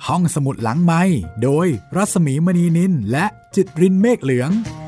ห้องสมุดหลังไมค์โดยรัศมีมณีนินและจิตรินเมฆเหลือง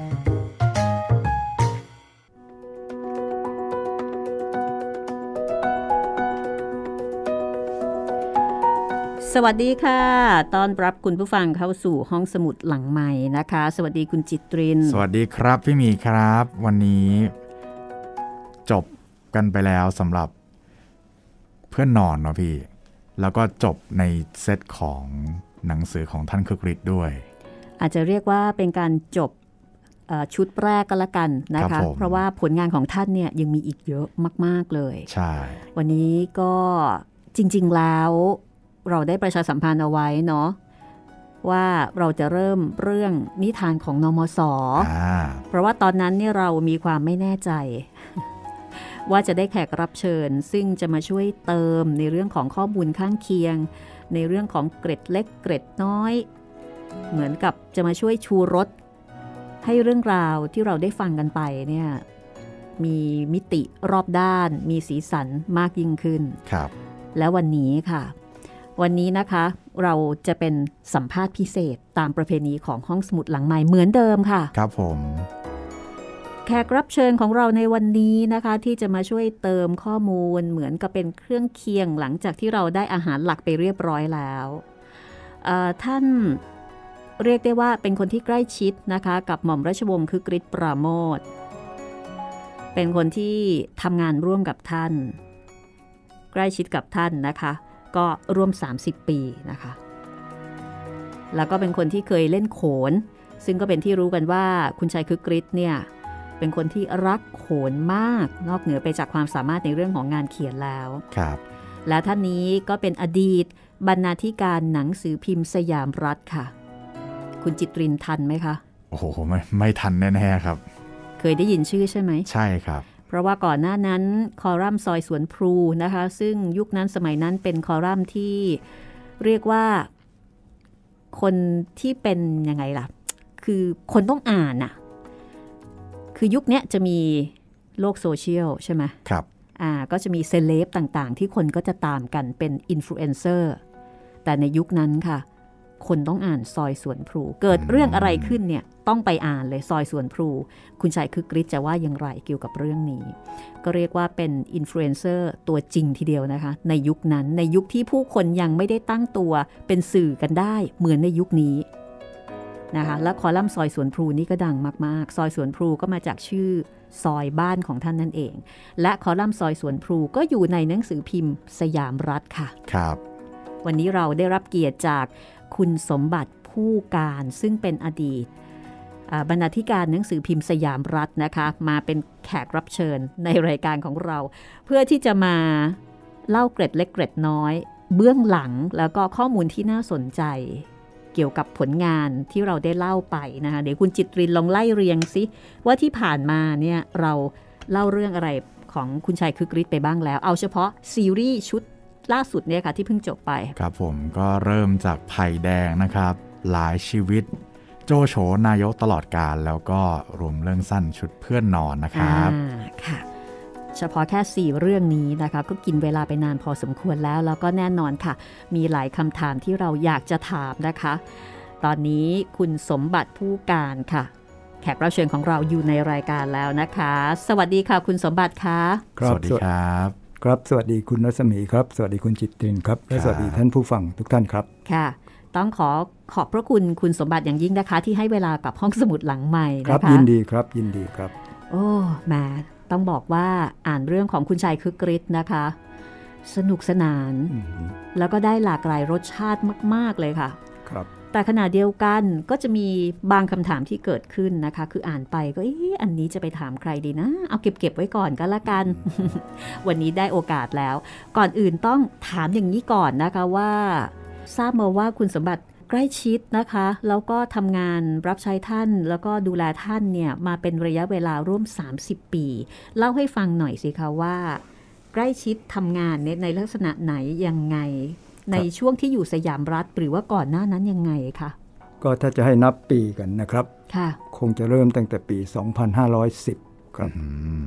สวัสดีค่ะต้อนรับคุณผู้ฟังเข้าสู่ห้องสมุดหลังไมค์นะคะสวัสดีคุณจิตรินสวัสดีครับพี่หมีครับวันนี้จบกันไปแล้วสำหรับเพื่อนนอนเนาะพี่แล้วก็จบในเซตของหนังสือของท่านคึกฤทธิ์ด้วยอาจจะเรียกว่าเป็นการจบชุดแรกก็แล้วกันนะคะเพราะว่าผลงานของท่านเนี่ยยังมีอีกเยอะมากๆเลยใช่วันนี้ก็จริงๆแล้วเราได้ประชาสัมพันธ์เอาไว้เนาะว่าเราจะเริ่มเรื่องนิทานของนมส.เพราะว่าตอนนั้นเนี่ยเรามีความไม่แน่ใจว่าจะได้แขกรับเชิญซึ่งจะมาช่วยเติมในเรื่องของข้อมูลข้างเคียงในเรื่องของเกร็ดเล็กเกร็ดน้อยเหมือนกับจะมาช่วยชูรสให้เรื่องราวที่เราได้ฟังกันไปเนี่ยมีมิติรอบด้านมีสีสันมากยิ่งขึ้นครับแล้ววันนี้ค่ะวันนี้นะคะเราจะเป็นสัมภาษณ์พิเศษตามประเพณีของห้องสมุดหลังใหม่เหมือนเดิมค่ะครับผมแขกรับเชิญของเราในวันนี้นะคะที่จะมาช่วยเติมข้อมูลเหมือนกับเป็นเครื่องเคียงหลังจากที่เราได้อาหารหลักไปเรียบร้อยแล้วท่านเรียกได้ว่าเป็นคนที่ใกล้ชิดนะคะกับหม่อมราชวงศ์คึกฤทธิ์ปราโมทย์เป็นคนที่ทำงานร่วมกับท่านใกล้ชิดกับท่านนะคะก็ร่วม30ปีนะคะแล้วก็เป็นคนที่เคยเล่นโขนซึ่งก็เป็นที่รู้กันว่าคุณชายคึกฤทธิ์เนี่ยเป็นคนที่รักโขนมากนอกเหนือไปจากความสามารถในเรื่องของงานเขียนแล้วครับและท่านนี้ก็เป็นอดีตบรรณาธิการหนังสือพิมพ์สยามรัฐค่ะคุณจิตรินทันไหมคะโอ้โหไม่ทันแน่ๆครับเคยได้ยินชื่อใช่ไหมใช่ครับเพราะว่าก่อนหน้านั้นคอลัมน์ซอยสวนพลูนะคะซึ่งยุคนั้นสมัยนั้นเป็นคอลัมน์ที่เรียกว่าคนที่เป็นยังไงล่ะคือคนต้องอ่านน่ะคือยุคนี้จะมีโลกโซเชียลใช่ไหมครับก็จะมีเซเลบต่างๆที่คนก็จะตามกันเป็นอินฟลูเอนเซอร์แต่ในยุคนั้นค่ะคนต้องอ่านซอยสวนพลูเกิดเรื่องอะไรขึ้นเนี่ยต้องไปอ่านเลยซอยสวนพลูคุณชายคึกฤทธิ์จะว่าอย่างไรเกี่ยวกับเรื่องนี้ก็เรียกว่าเป็นอินฟลูเอนเซอร์ตัวจริงทีเดียวนะคะในยุคนั้นในยุคที่ผู้คนยังไม่ได้ตั้งตัวเป็นสื่อกันได้เหมือนในยุคนี้นะคะและคอลัมน์ซอยสวนพลูนี่ก็ดังมากๆซอยสวนพลูก็มาจากชื่อซอยบ้านของท่านนั่นเองและคอลัมน์ซอยสวนพลูก็อยู่ในหนังสือพิมพ์สยามรัฐค่ะครับวันนี้เราได้รับเกียรติจากคุณสมบัติผู้การซึ่งเป็นอดีตบรรณาธิการหนังสือพิมพ์สยามรัฐนะคะมาเป็นแขกรับเชิญในรายการของเราเพื่อที่จะมาเล่าเกร็ดเล็กเกร็ดน้อยเบื้องหลังแล้วก็ข้อมูลที่น่าสนใจเกี่ยวกับผลงานที่เราได้เล่าไปนะคะเดี๋ยวคุณจิตรินลองไล่เรียงซิว่าที่ผ่านมาเนี่ยเราเล่าเรื่องอะไรของคุณชายคึกฤทธิ์ไปบ้างแล้วเอาเฉพาะซีรีส์ชุดล่าสุดเนี่ยค่ะที่เพิ่งจบไปครับผมก็เริ่มจากไผ่แดงนะครับหลายชีวิตโจโฉนายกตลอดกาลแล้วก็รวมเรื่องสั้นชุดเพื่อนนอนนะครับค่ะเฉพาะแค่4เรื่องนี้นะคะก็กินเวลาไปนานพอสมควรแล้วก็แน่นอนค่ะมีหลายคำถามที่เราอยากจะถามนะคะตอนนี้คุณสมบัติผู้การค่ะแขกรับเชิญของเราอยู่ในรายการแล้วนะคะสวัสดีค่ะคุณสมบัติค่ะสวัสดีครับครับสวัสดีคุณรัศมีครับสวัสดีคุณจิตรินครับและสวัสดีท่านผู้ฟังทุกท่านครับค่ะต้องขอบพระคุณคุณสมบัติอย่างยิ่งนะคะที่ให้เวลากับห้องสมุดหลังใหม่นะคะครับยินดีครับยินดีครับโอ้แม่ต้องบอกว่าอ่านเรื่องของคุณชายคึกฤทธิ์นะคะสนุกสนานแล้วก็ได้หลากหลายรสชาติมากๆเลยค่ะครับแต่ขณะเดียวกันก็จะมีบางคำถามที่เกิดขึ้นนะคะคืออ่านไปก็อันนี้จะไปถามใครดีนะเอาเก็บไว้ก่อนก็แล้วกัน วันนี้ได้โอกาสแล้วก่อนอื่นต้องถามอย่างนี้ก่อนนะคะว่าทราบมาว่าคุณสมบัติใกล้ชิดนะคะแล้วก็ทำงานรับใช้ท่านแล้วก็ดูแลท่านเนี่ยมาเป็นระยะเวลาร่วม30ปีเล่าให้ฟังหน่อยสิคะว่าใกล้ชิดทำงานในลักษณะไหนยังไงในช่วงที่อยู่สยามรัฐหรือว่าก่อนหน้านั้นยังไงคะก็ถ้าจะให้นับปีกันนะครับค่ะคงจะเริ่มตั้งแต่ปี2510ครับ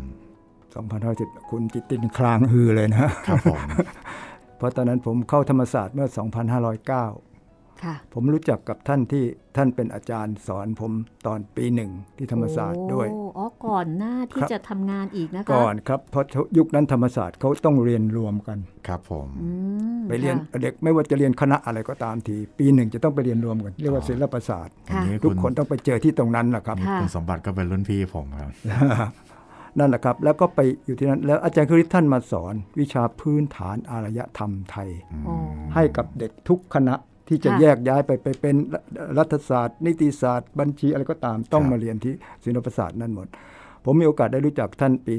2510คุณจิตตินคลางฮือเลยนะครับผมเพราะตอนนั้นผมเข้าธรรมศาสตร์เมื่อ2509 ค่ะผมรู้จักกับท่านที่ท่านเป็นอาจารย์สอนผมตอนปี 1ที่ธรรมศาสตร์ด้วยอ๋อก่อนหน้าที่จะทำงานอีกนะคะก่อนครับเพราะยุคนั้นธรรมศาสตร์เขาต้องเรียนรวมกันครับผมไปเรียนเด็กไม่ว่าจะเรียนคณะอะไรก็ตามทีปี 1จะต้องไปเรียนรวมกันเรียกว่าศิลปศาสตร์ทุกคนต้องไปเจอที่ตรงนั้นแหละครับคุณสมบัติก็เป็นรุ่นพี่ผมครับนั่นแหละครับแล้วก็ไปอยู่ที่นั้นแล้วอาจารย์คริสท่านมาสอนวิชาพื้นฐานอารยธรรมไทยให้กับเด็กทุกคณะที่จะแยกย้ายไปเป็นรัฐศาสตร์นิติศาสตร์บัญชีอะไรก็ตามต้องมาเรียนที่ศิลปศาสตร์นั่นหมดผมมีโอกาสได้รู้จักท่านปี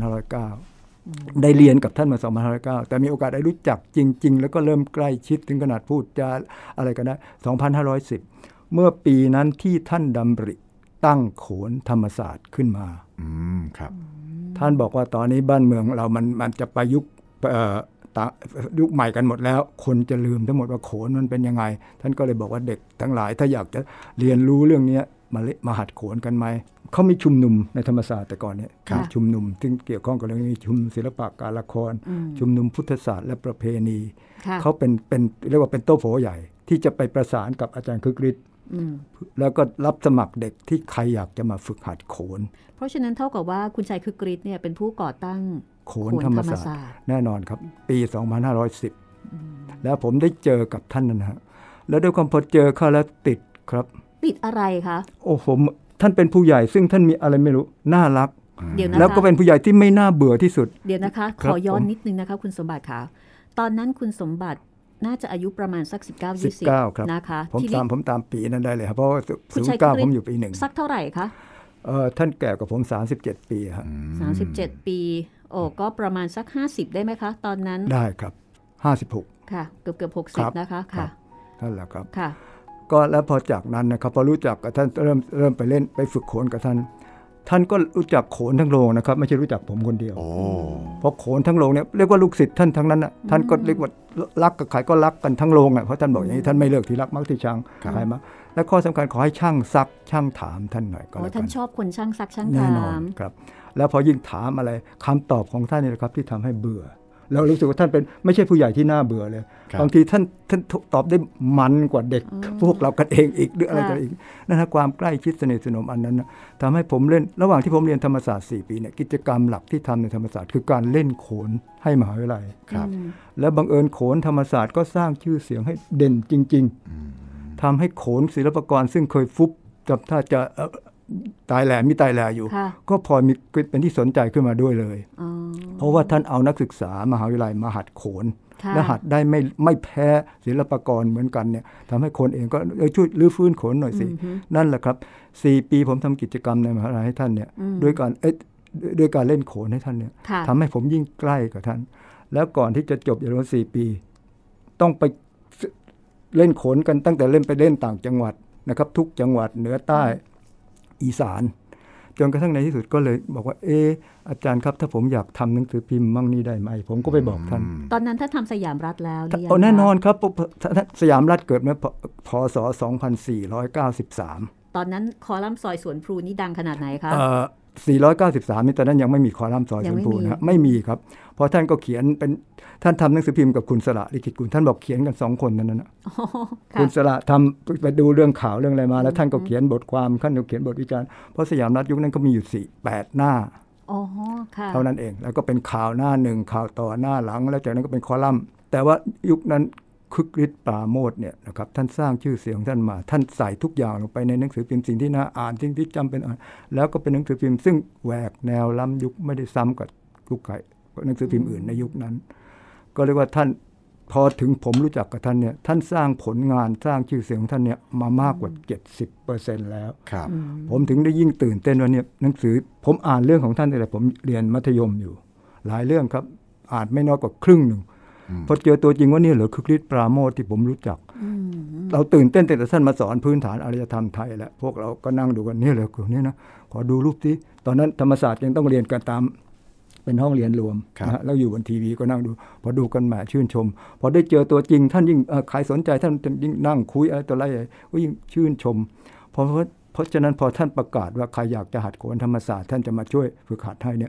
2509 ได้เรียนกับท่านมา 2509 แต่มีโอกาสได้รู้จักจริงๆแล้วก็เริ่มใกล้ชิดถึงขนาดพูดจาอะไรกันได้ 2510 เมื่อปีนั้นที่ท่านดำริตั้งโขนธรรมศาสตร์ขึ้นมาครับท่านบอกว่าตอนนี้บ้านเมืองเรามันจะไปยุคใหม่กันหมดแล้วคนจะลืมทั้งหมดว่าโขนมันเป็นยังไงท่านก็เลยบอกว่าเด็กทั้งหลายถ้าอยากจะเรียนรู้เรื่องนี้มาหัดโขนกันไหมเขามีชุมนุมในธรรมศาสตร์แต่ก่อนเนี่ยชุมนุมซึ่งเกี่ยวข้องกับเรื่องนี้ชุมนุมศิลปะการละครชุมนุมพุทธศาสตร์และประเพณีเขาเป็นเรียกว่าเป็นโต๊ะโผใหญ่ที่จะไปประสานกับอาจารย์คึกฤทธิ์แล้วก็รับสมัครเด็กที่ใครอยากจะมาฝึกหัดโขนเพราะฉะนั้นเท่ากับว่าคุณชัยคึกฤทธิ์เนี่ยเป็นผู้ก่อตั้งโขนธรรมศาสตร์แน่นอนครับปี 2510 แล้วผมได้เจอกับท่านนะฮะแล้วด้วยความพอเจอเขาแล้วติดครับติดอะไรคะโอ้ผมท่านเป็นผู้ใหญ่ซึ่งท่านมีอะไรไม่รู้น่ารักแล้วก็เป็นผู้ใหญ่ที่ไม่น่าเบื่อที่สุดเดี๋ยวนะคะขอย้อนนิดนึงนะคะคุณสมบัติค่ะตอนนั้นคุณสมบัติน่าจะอายุประมาณสัก19-20นะคะผมตามปีนั้นได้เลยครับเพราะว่า09ผมอยู่ปี 1 สักเท่าไหร่คะท่านแก่กว่าผม37 ปีครับ 37 ปีโอ้ก็ประมาณสัก50ได้ไหมคะตอนนั้นได้ครับ56 ค่ะเกือบ60นะคะค่ะนั่นแหละครับค่ะก็แล้วพอจากนั้นนะครับพอรู้จักกับท่านเริ่มไปเล่นไปฝึกโขนกับท่านก็รู้จักโขนทั้งโรงนะครับไม่ใช่รู้จักผมคนเดียวเพราะโขนทั้งโรงเนี่ยเรียกว่าลูกศิษย์ท่านทั้งนั้นนะท่านก็เรียกว่ารักกับใครก็รักกันทั้งโรงอ่ะเพราะท่านบอกอย่างนี้ท่านไม่เลิกที่รักมักที่ชังใครมาและข้อสำคัญขอให้ช่างซักช่างถามท่านหน่อยก็แล้วกันท่านชอบคนช่างซักช่างถามแน่นอนครับแล้วพอยิ่งถามอะไรคำตอบของท่านนี่แหละครับที่ทำให้เบื่อเรารู้สึกว่าท่านเป็นไม่ใช่ผู้ใหญ่ที่น่าเบื่อเลยบางทีท่านตอบได้มันกว่าเด็กพวกเรากันเองอีกหรืออะไรกันอีกนั่นนะความใกล้ชิดสนิทสนมอันนั้นนะทำให้ผมเล่นระหว่างที่ผมเรียนธรรมศาสตร์4 ปีเนี่ยกิจกรรมหลักที่ทำในธรรมศาสตร์คือการเล่นโขนให้มหาวิทยาลัยและบังเอิญโขนธรรมศาสตร์ก็สร้างชื่อเสียงให้เด่นจริงๆทำให้โขนศิลปากรซึ่งเคยฟุบถ้าจะตายแหล่มีตายแหล่อยู่ก็พอมีเป็นที่สนใจขึ้นมาด้วยเลยเพราะว่าท่านเอานักศึกษามหาวิทยาลัยมาหัดโขนและหัดได้ไม่แพ้ศิลปากรเหมือนกันเนี่ยทำให้คนเองก็ช่วยรื้อฟื้นโขนหน่อยสินั่นแหละครับ4 ปีผมทำกิจกรรมในมหาวิทยาลัยให้ท่านเนี่ยด้วยการเล่นโขนให้ท่านเนี่ยทำให้ผมยิ่งใกล้กับท่านแล้วก่อนที่จะจบอย่างน้อย4 ปีต้องไปเล่นโขนกันตั้งแต่เล่นไปเล่นต่างจังหวัดนะครับทุกจังหวัดเหนือใต้อีสานจนกระทั่งในที่สุดก็เลยบอกว่าอาจารย์ครับถ้าผมอยากทำหนังสือพิมพ์มั่งนี่ได้ไหมผมก็ไปบอกท่านตอนนั้นท่านทำสยามรัฐแล้วหรือยังแน่นอนครับสยามรัฐเกิดเมื่อพ.ศ. 2493 ตอนนั้นคอลัมน์ซอยสวนพลูนี่ดังขนาดไหนคะ 493นี่ตอนนั้นยังไม่มีคอลัมน์ซอยสวนพลูนะไม่มีครับเพราะท่านก็เขียนเป็นท่านทำหนังสือพิมพ์กับคุณสระลิขิตกุลท่านบอกเขียนกัน2 คนนั้นนะคุณสระทำไปดูเรื่องข่าวเรื่องอะไรมาแล้วท่านก็เขียนบทความท่านก็เขียนบทวิจารณ์เพราะสยามรัฐยุคนั้นก็มีอยู่8 หน้าเท่านั้นเองแล้วก็เป็นข่าวหน้า1ข่าวต่อหน้าหลังแล้วจากนั้นก็เป็นคอลัมน์แต่ว่ายุคนั้นคึกฤทธิ์ปราโมทย์เนี่ยนะครับท่านสร้างชื่อเสียงท่านมาท่านใส่ทุกอย่างลงไปในหนังสือพิมพ์สิ่งที่น่าอ่านสิ่งที่จำเป็นอ่านแล้วก็เป็นหนังสือพิมพ์ซึ่งแหวกแนวล้ำยุคไม่ได้ซ้ำกับยุคหนังสือพิมพ์อื่นในยุคนั้นก็เรียกว่าท่านพอถึงผมรู้จักกับท่านเนี่ยท่านสร้างผลงานสร้างชื่อเสียงของท่านเนี่ยมามากกว่า 70% แล้วผมถึงได้ยิ่งตื่นเต้นว่าเนี่ยหนังสือผมอ่านเรื่องของท่านแต่ผมเรียนมัธยมอยู่หลายเรื่องครับอ่านไม่น้อยกว่าครึ่งหนึ่งพอเจอตัวจริงว่านี่เหรอคึกฤทธิ์ปราโมทย์ที่ผมรู้จักเราตื่นเต้นแต่ท่านมาสอนพื้นฐานอารยธรรมไทยแล้วพวกเราก็นั่งดูกันนี่เหรอนี่นะขอดูรูปที่ตอนนั้นธรรมศาสตร์ยังต้องเรียนกันตามเป็นห้องเรียนรวมนะแล้วอยู่บนทีวีก็นั่งดูพอดูกันแหมชื่นชมพอได้เจอตัวจริงท่านยิ่งใครสนใจท่านยิ่งนั่งคุยอะไรต่ออะไรก็ยิ่งชื่นชมเพราะฉะนั้นพอท่านประกาศว่าใครอยากจะหัดโขนธรรมศาสตร์ท่านจะมาช่วยฝึกหัดให้เนี่ย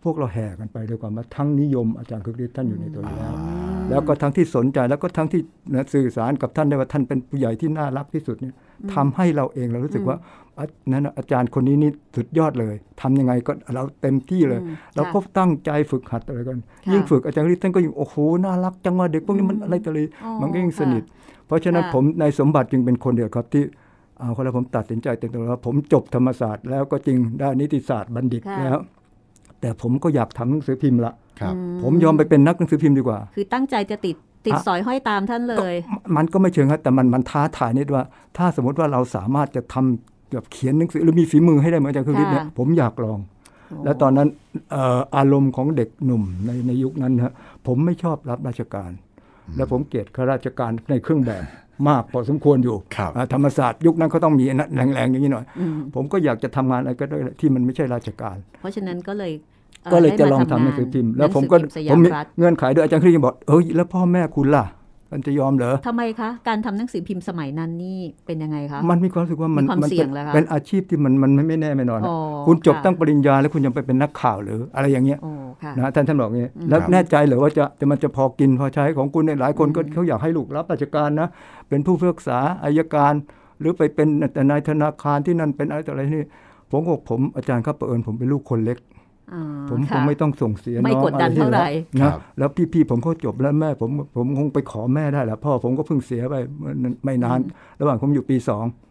พวกเราแห่กันไปด้วยความว่าทั้งนิยมอาจารย์คึกฤทธิ์ท่านอยู่ในตัวอยู่แล้วก็ทั้งที่สนใจแล้วก็ทั้งที่สื่อสารกับท่านได้ว่าท่านเป็นผู้ใหญ่ที่น่ารักที่สุดเนี่ยทำให้เราเองเรารู้สึกว่านั้นอาจารย์คนนี้นี่สุดยอดเลยทำยังไงก็เราเต็มที่เลยเราก็ตั้งใจฝึกหัดอะไรกันยิ่งฝึกอาจารย์ฤทธิ์ท่านก็ยิ่งโอ้โหน่ารักจังว่าเด็กพวกนี้มันอะไรต่ออะไรมันก็ยิ่งสนิทเพราะฉะนั้นผมในสมบัติจึงเป็นคนเดียวครับที่คนละผมตัดสินใจเต็มตัวว่าผมจบธรรมศาสตร์แล้วก็จริงด้านนิติศาสตร์บัณฑิตแล้วแต่ผมก็อยากทำหนังสือพิมพ์ละผมยอมไปเป็นนักหนังสือพิมพ์ดีกว่าคือตั้งใจจะติดสอยห้อยตามท่านเลยมันก็ไม่เชิงครับแต่มันท้าทายนิดว่าถ้าสมมติว่าเราสามารถจะทำแบบเขียนหนังสือหรือมีฝีมือให้ได้เหมือนอาจารย์คึกฤทธิ์เนี่ยผมอยากลองแล้วตอนนั้นอารมณ์ของเด็กหนุ่มในยุคนั้นฮะผมไม่ชอบรับราชการและผมเกลียดข้าราชการในเครื่องแบบมากพอสมควรอยู่ธรรมศาสตร์ยุคนั้นเขาต้องมีแรงๆอย่างนี้หน่อยผมก็อยากจะทำงานอะไรก็ได้ที่มันไม่ใช่ราชการเพราะฉะนั้นก็เลยจะลองทำหนังสือพิมพ์แล้วผมมีเงื่อนไขด้วยอาจารย์คึกฤทธิ์บอกแล้วพ่อแม่คุณล่ะมันจะยอมเหรอทำไมคะการทำหนังสือพิมพ์สมัยนั้นนี่เป็นยังไงคะมันมีความรู้สึกว่ามันเป็นอาชีพที่มันไม่แน่ไม่นอนคุณจบตั้งปริญญาแล้วคุณยังไปเป็นนักข่าวหรืออะไรอย่างเงี้ยนะท่านบอกอย่างนี้แล้วแน่ใจเหรอว่ามันจะพอกินพอใช้ของคุณในหลายคนก็เขาอยากให้ลูกรับราชการนะเป็นผู้พิพากษาอัยการหรือไปเป็นนายธนาคารที่นั่นเป็นอะไรต่ออะไรนี่ผมอาจารย์ครับเผอิญผมเป็นลูกคนเล็กผมคงไม่ต้องส่งเสียน้องไม่กดดันเท่าไหร่นะแล้วพี่ผมเขาจบแล้วแม่ผมคงไปขอแม่ได้แหละพ่อผมก็เพิ่งเสียไปไม่นานระหว่างผมอยู่ปี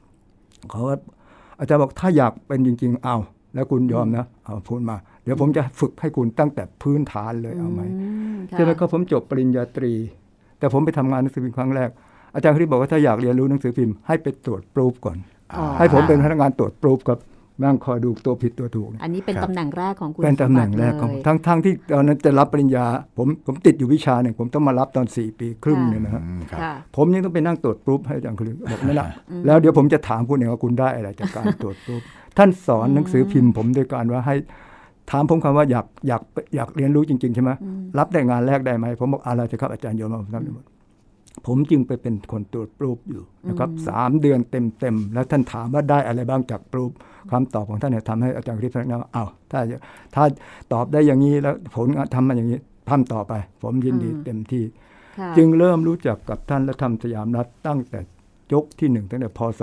2เขาอาจารย์บอกถ้าอยากเป็นจริงๆเอาแล้วคุณยอมนะเอาพูดมาเดี๋ยวผมจะฝึกให้คุณตั้งแต่พื้นฐานเลยเอาไหมใช่ไหมครับผมจบปริญญาตรีแต่ผมไปทำงานหนังสือพิมพ์ครั้งแรกอาจารย์เขาบอกว่าถ้าอยากเรียนรู้หนังสือพิมพ์ให้ไปตรวจปรูฟก่อนให้ผมเป็นพนักงานตรวจปรูฟครับนั่งคอยดูตัวผิดตัวถูกอันนี้เป็นตำแหน่งแรกของคุณเป็นตำแหน่งแรกของทั้งที่ตอนนั้นจะรับปริญญาผมติดอยู่วิชาหนึ่งผมต้องมารับตอน4 ปีครึ่งเนี่ยนะฮะผมยังต้องไปนั่งตรวจปรูฟให้อาจารย์คือบอกนั่นแหละแล้วเดี๋ยวผมจะถามคุณเองว่าคุณได้อะไรจากการตรวจปรูฟท่านสอนหนังสือพิมพ์ผมโดยการว่าให้ถามผมคำว่าอยากเรียนรู้จริงๆใช่ไหมรับได้งานแรกได้ไหมผมบอกอะไรจะครับอาจารย์โยนมาผมจึงไปเป็นคนตรวจปรูฟอยู่นะครับ3 เดือนเต็มแล้วท่านถามว่าได้อะไรบ้างจากปรูฟคำตอบของท่านเนี่ยทำให้อาจารย์ฤทธิ์นะว่าถ้าตอบได้อย่างนี้แล้วผลทำมาอย่างนี้ทำต่อไปผมยินดีเต็มที่จึงเริ่มรู้จักกับท่านและทำสยามรัฐตั้งแต่ยกที่1ตั้งแต่พ.ศ.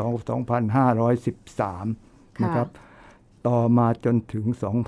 2513นะครับต่อมาจนถึง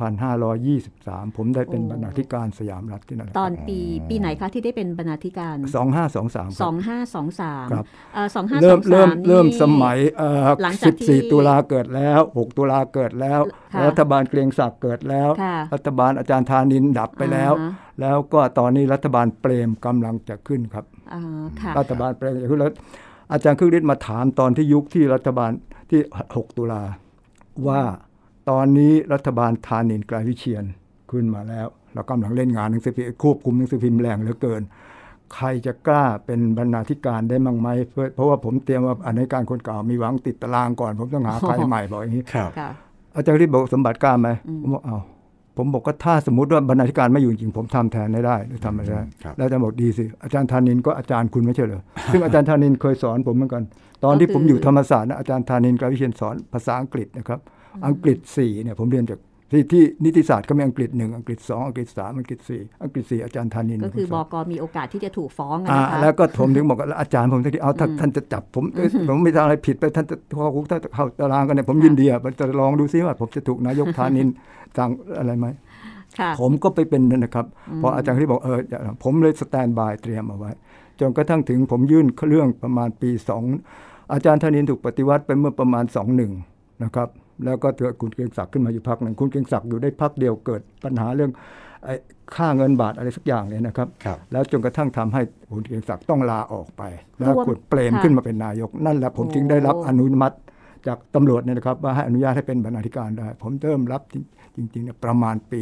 2523 ผมได้เป็นบรรณาธิการสยามรัฐที่นั่นตอนปีไหนคะที่ได้เป็นบรรณาธิการ 2523 2523 ครับ 2523 เริ่มสมัย14 ตุลาเกิดแล้ว6 ตุลาเกิดแล้วรัฐบาลเกรียงศักดิ์เกิดแล้วรัฐบาลอาจารย์ธานินทร์ดับไปแล้วก็ตอนนี้รัฐบาลเปรมกำลังจะขึ้นครับรัฐบาลเปรมจะขึ้นแล้วอาจารย์คึกฤทธิ์มาถามตอนที่ยุคที่รัฐบาลที่6 ตุลาว่าตอนนี้รัฐบาลธานินทร์ไกรวิเชียรขึ้นมาแล้วเรากำลังเล่นงานหนังสือพิมพ์ควบคุมหนังสือพิมพ์แรงเหลือเกินใครจะกล้าเป็นบรรณาธิการได้มั่งไหมเพราะว่าผมเตรียมว่าอธิการคนเก่ามีหวังติดตารางก่อนผมต้องหาใครใหม่บอกอย่างนี้อาจารย์ฤทธิ์บอกสมบัติกล้าไหมผมบอกผมบอกก็ถ้าสมมุติว่าบรรณาธิการไม่อยู่จริงผมทำแทนได้หรือทำไม่ได้แล้วอาจารย์บอกดีสิอาจารย์ธานินทร์ก็อาจารย์คุณไม่ใช่เหรอซึ่งอาจารย์ธานินทร์เคยสอนผมเหมือนกันตอนที่ผมอยู่ธรรมศาสตร์นะอาจารย์ธานินทร์ไกรวิเชียรสอนภาษาอังกฤษนะครับอังกฤษ4เนี่ยผมเรียนจากที่นิติศาสตร์ก็มีอังกฤษ1อังกฤษ2อังกฤษ3อังกฤษ4อังกฤษ4อาจารย์ธานินทร์ก็คือบก.มีโอกาสที่จะถูกฟ้องนะคะแล้วก็ผมถึงบอกว่าอาจารย์ผมที่ท่านจะจับผมไม่ทำอะไรผิดไปท่านจะเข้าตารางกันเนี่ยผมยินดีจะลองดูซิว่าผมจะถูกนายกธานินทร์สั่งอะไรไหมผมก็ไปเป็นนะครับพออาจารย์ที่บอกผมเลยสแตนด์บายเตรียมเอาไว้จนกระทั่งถึงผมยื่นเรื่องประมาณปี2อาจารย์ธานินทร์ถูกปฏิวัติไปเมื่อประมาณ21นะครับแล้วก็เกิดคุณเกรียงศักดิ์ขึ้นมาอยู่พรรคหนึ่งคุณเกรียงศักดิ์อยู่ได้พรรคเดียวเกิดปัญหาเรื่องค่าเงินบาทอะไรสักอย่างเลยนะครับแล้วจนกระทั่งทำให้คุณเกรียงศักดิ์ต้องลาออกไปแล้วคุณเปรมขึ้นมาเป็นนายกนั่นแหละผมจึงได้รับอนุมัติจากตำรวจเนี่ยนะครับว่าให้อนุญาตให้เป็นบรรณาธิการได้ผมเริ่มรับจริงๆเนี่ยประมาณปี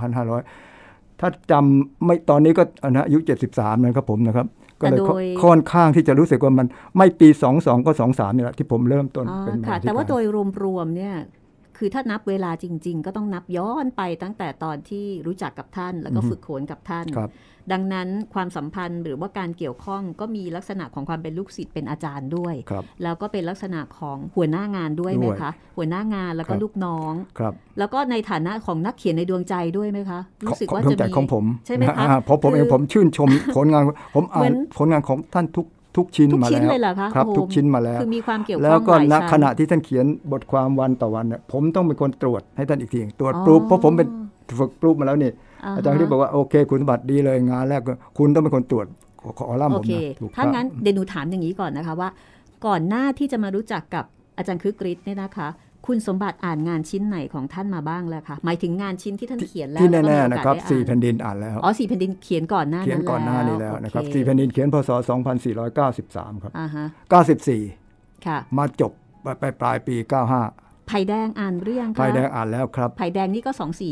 2500ถ้าจำไม่ตอนนี้ก็อายุ73นะครับผมนะครับก็เลยค่อนข้างที่จะรู้สึกว่ามันไม่ปี22ก็23นี่แหละที่ผมเริ่มต้นเป็นบรรณาธิการแต่ว่าโดยรวมๆเนี่ยคือถ้านับเวลาจริงๆก็ต้องนับย้อนไปตั้งแต่ตอนที่รู้จักกับท่านแล้วก็ฝึกโขนกับท่านดังนั้นความสัมพันธ์หรือว่าการเกี่ยวข้องก็มีลักษณะของความเป็นลูกศิษย์เป็นอาจารย์ด้วยแล้วก็เป็นลักษณะของหัวหน้างานด้วยไหมคะหัวหน้างานแล้วก็ลูกน้องแล้วก็ในฐานะของนักเขียนในดวงใจด้วยไหมคะรู้สึกว่าจะมีของผมใช่ไหมคะผมเองผมชื่นชมผลงานผมอ่านผลงานของท่านทุกชิ้นมาแล้วครับทุกชิ้นมาแล้วคือมีความเกี่ยวข้องแล้วก็ณขณะที่ท่านเขียนบทความวันต่อวันเนี่ยผมต้องเป็นคนตรวจให้ท่านอีกทีตรวจปรูฟเพราะผมเป็นฝึกปรูฟมาแล้วนี่อาจารย์ที่บอกว่าโอเคคุณสมบัติดีเลยงานแรกคุณต้องเป็นคนตรวจขอล่ามผมนะถ้างั้นเดี๋ยวหนูถามอย่างนี้ก่อนนะคะว่าก่อนหน้าที่จะมารู้จักกับอาจารย์คึกฤทธิ์เนี่ยนะคะคุณสมบัติอ่านงานชิ้นไหนของท่านมาบ้างแล้วคะหมายถึงงานชิ้นที่ท่านเขียนแล้วที่แน่ๆนะครับ4แผ่นดินอ่านแล้ว 4แผ่นดินเขียนก่อนหน้านั้นเขียนก่อนหน้านี้แล้วนะครับ4แผ่นดินเขียนพศ2493ครับ94 ค่ะมาจบไปปลายปี95 ไผ่แดงอ่านเรื่องไผ่แดงอ่านแล้วครับไผ่แดงนี่ก็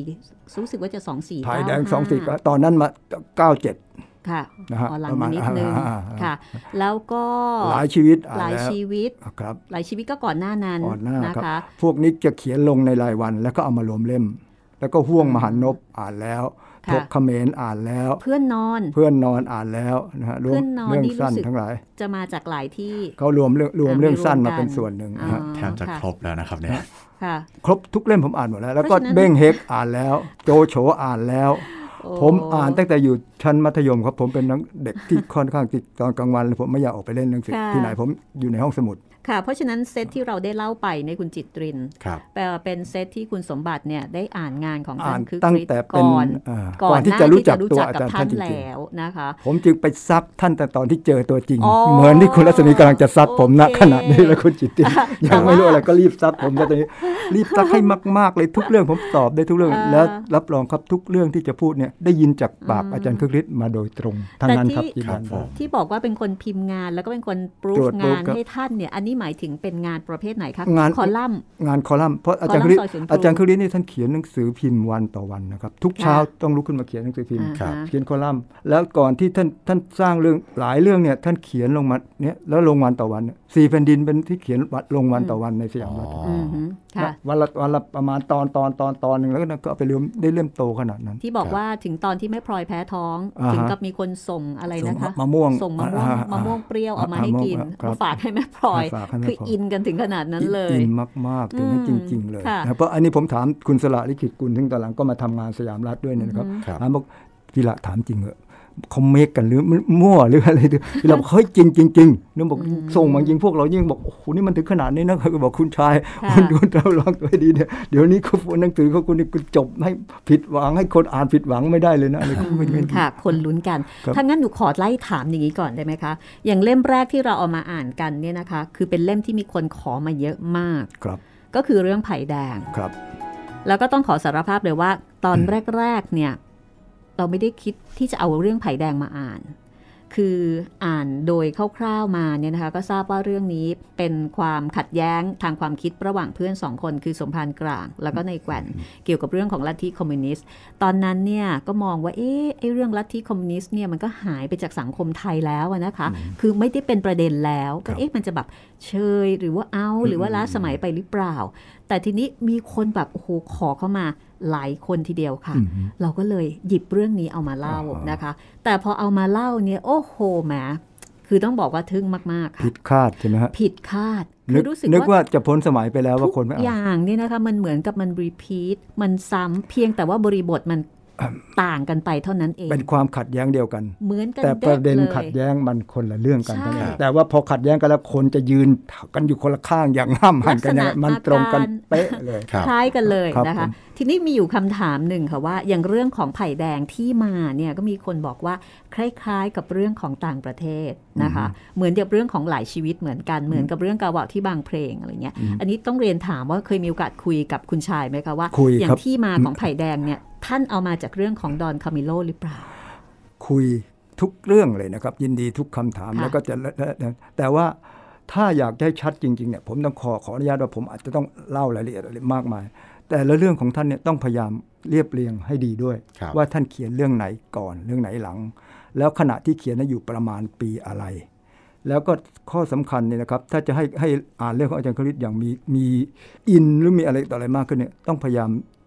24รู้สึกว่าจะ24 ไผ่แดง24ตอนนั้นมา97 ค่ะหลังนิดนึงค่ะแล้วก็หลายชีวิตหลายชีวิตครับหลายชีวิตก็ก่อนหน้านั้นนะคะพวกนี้จะเขียนลงในรายวันแล้วก็เอามารวมเล่มแล้วก็ห่วงมหันนบอ่านแล้วทกเขมรอ่านแล้วเพื่อนนอนอ่านแล้วนะฮะเรื่องสั้นทั้งหลายจะมาจากหลายที่เขารวมเรื่องสั้นมาเป็นส่วนหนึ่งแทบจะครบแล้วนะครับเนี่ยครบทุกเล่มผมอ่านหมดแล้วก็เบ้งเฮกอ่านแล้วโจโฉอ่านแล้วผมอ่านตั้งแต่อยู่ชั้นมัธยมครับผมเป็นเด็กที่ค่อนข้างติดตอนกลางวันผมไม่อยากออกไปเล่นหนังสือที่ไหนผมอยู่ในห้องสมุดค่ะเพราะฉะนั้นเซตที่เราได้เล่าไปในคุณจิตรินแปลว่าเป็นเซตที่คุณสมบัติเนี่ยได้อ่านงานของท่านคือก่อนที่จะรู้จักตัวอาจารย์ท่านแล้วนะคะผมจึงไปซับท่านแต่ตอนที่เจอตัวจริงเหมือนที่คุณรัศมีกำลังจะซับผมณขณะนี้แล้วคุณจิตรินยังไม่รู้อะไรก็รีบซับผมตอนนี้รีบซับให้มากๆเลยทุกเรื่องผมตอบได้ทุกเรื่องแล้วรับรองครับทุกเรื่องที่จะพูดเนี่ยได้ยินจากปากอาจารย์คึกฤทธิ์มาโดยตรงทั้งนั้นครับที่บอกว่าเป็นคนพิมพ์งานแล้วก็เป็นคนปรูฟงานให้ท่านเนี่ยอันนี้หมายถึงเป็นงานประเภทไหนคะคอลัมน์งานคอลัมน์เพราะอาจารย์คึกฤทธิ์นี่ท่านเขียนหนังสือพิมพ์วันต่อวันนะครับทุกเช้าต้องลุกขึ้นมาเขียนหนังสือพิมพ์เขียนคอลัมน์แล้วก่อนที่ท่านสร้างเรื่องหลายเรื่องเนี่ยท่านเขียนลงมาเนี่ยแล้วลงวันต่อวัน4แผ่นดินเป็นที่เขียนลงวันต่อวันในสยามรัฐวันละประมาณตอนนึงแล้วก็ไปเริ่มโตขนาดนั้นที่บอกว่าถึงตอนที่แม่พลอยแพ้ท้องถึงกับมีคนส่งอะไรนะคะมะม่วงเปรี้ยวเอามาให้กินมาฝากให้แม่พลอยคืออินกันถึงขนาดนั้นเลยอินมากๆถึงนั้นจริงๆเลยเพราะอันนี้ผมถามคุณสละลิขิตกุลถึงตอนหลังก็มาทำงานสยามรัฐด้วยนะครับถามบอกพี่ละถามจริงเหรอเขาเมกกันหรือมั่วหรืออะไรเราเฮ้ยจริงนึกบอกส่งมายิงพวกเรายิ่งบอกโอ้โหนี่มันถึงขนาดนี้นะคือบอกคุณชายคุณเราลองตัวดีเนี่ยเดี๋ยวนี้เขาหนังสือเขาคุณจบให้ผิดหวังให้คนอ่านผิดหวังไม่ได้เลยนะอะไรค่ะคนลุ้นกันถ้างั้นหนูขอไล่ถามอย่างนี้ก่อนได้ไหมคะอย่างเล่มแรกที่เราเอามาอ่านกันเนี่ยนะคะคือเป็นเล่มที่มีคนขอมาเยอะมากก็คือเรื่องไผ่แดงแล้วก็ต้องขอสารภาพเลยว่าตอนแรกๆเนี่ยเราไม่ได้คิดที่จะเอาเรื่องไผ่แดงมาอ่านคืออ่านโดยคร่าวๆมาเนี่ยนะคะก็ทราบว่าเรื่องนี้เป็นความขัดแย้งทางความคิดระหว่างเพื่อน2คนคือสมภารกลางแล้วก็ในแกว่นเกี่ยวกับเรื่องของลัทธิคอมมิวนิสต์ตอนนั้นเนี่ยก็มองว่าไอ้เรื่องลัทธิคอมมิวนิสต์เนี่ยมันก็หายไปจากสังคมไทยแล้วนะคะคือไม่ได้เป็นประเด็นแล้วก็มันจะแบบเชยหรือว่าหรือว่าล้าสมัยไปหรือเปล่าแต่ทีนี้มีคนแบบโอ้โหขอเข้ามาหลายคนทีเดียวค่ะเราก็เลยหยิบเรื่องนี้เอามาเล่านะคะแต่พอเอามาเล่าเนี่ยโอ้โหแหมคือต้องบอกว่าทึ่งมากๆค่ะผิดคาดใช่ไหมฮะผิดคาดนึกว่าจะพ้นสมัยไปแล้วว่าคนไม่เอาอย่างนี้นะคะมันเหมือนกับมันรีพีทมันซ้ำเพียงแต่ว่าบริบทมันต่างกันไปเท่านั้นเองเป็นความขัดแย้งเดียวกันเหมือนกันแต่ประเด็นขัดแย้งมันคนละเรื่องกันแต่ว่าพอขัดแย้งกันแล้วคนจะยืนกันอยู่คนละข้างอย่างห้ามหันกันเนี่ยมันตรงกันเป๊ะเลยคล้ายกันเลยนะคะทีนี้มีอยู่คำถามหนึ่งค่ะว่าอย่างเรื่องของไผ่แดงที่มาเนี่ยก็มีคนบอกว่าคล้ายๆกับเรื่องของต่างประเทศนะคะเหมือนกับเรื่องของหลายชีวิตเหมือนกันเหมือนกับเรื่องกาวะที่บางเพลงอะไรเงี้ยอันนี้ต้องเรียนถามว่าเคยมีโอกาสคุยกับคุณชายไหมคะว่าอย่างที่มาของไผ่แดงเนี่ยท่านเอามาจากเรื่องของดอนคามิโลหรือเปล่าคุยทุกเรื่องเลยนะครับยินดีทุกคำถามแล้วก็จะแต่ว่าถ้าอยากได้ชัดจริงๆเนี่ยผมต้องขออนุญาตว่าผมอาจจะต้องเล่ารายละเอียดอะไรมากมายแต่ละเรื่องของท่านเนี่ยต้องพยายามเรียบเรียงให้ดีด้วยว่าท่านเขียนเรื่องไหนก่อนเรื่องไหนหลังแล้วขณะที่เขียนนั้นอยู่ประมาณปีอะไรแล้วก็ข้อสำคัญเนี่ยนะครับถ้าจะให้อ่านเรื่องของอาจารย์คึกฤทธิ์อย่างมีอินหรือมีอะไรต่ออะไรมากขึ้นเนี่ยต้องพยายาม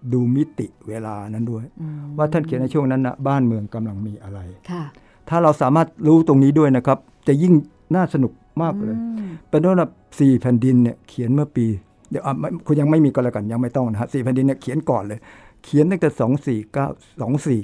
ดูมิติเวลานั้นด้วยว่าท่านเขียนในช่วงนั้นนะบ้านเมืองกำลังมีอะไรถ้าเราสามารถรู้ตรงนี้ด้วยนะครับจะยิ่งน่าสนุกมากเลยเป็นต้นแบบ4แผ่นดินเนี่ยเขียนเมื่อปีเดี๋ยวคุณยังไม่มีก็แล้วกันยังไม่ต้องนะฮะ4แผ่นดินเนี่ยเขียนก่อนเลยเขียนตั้งแต่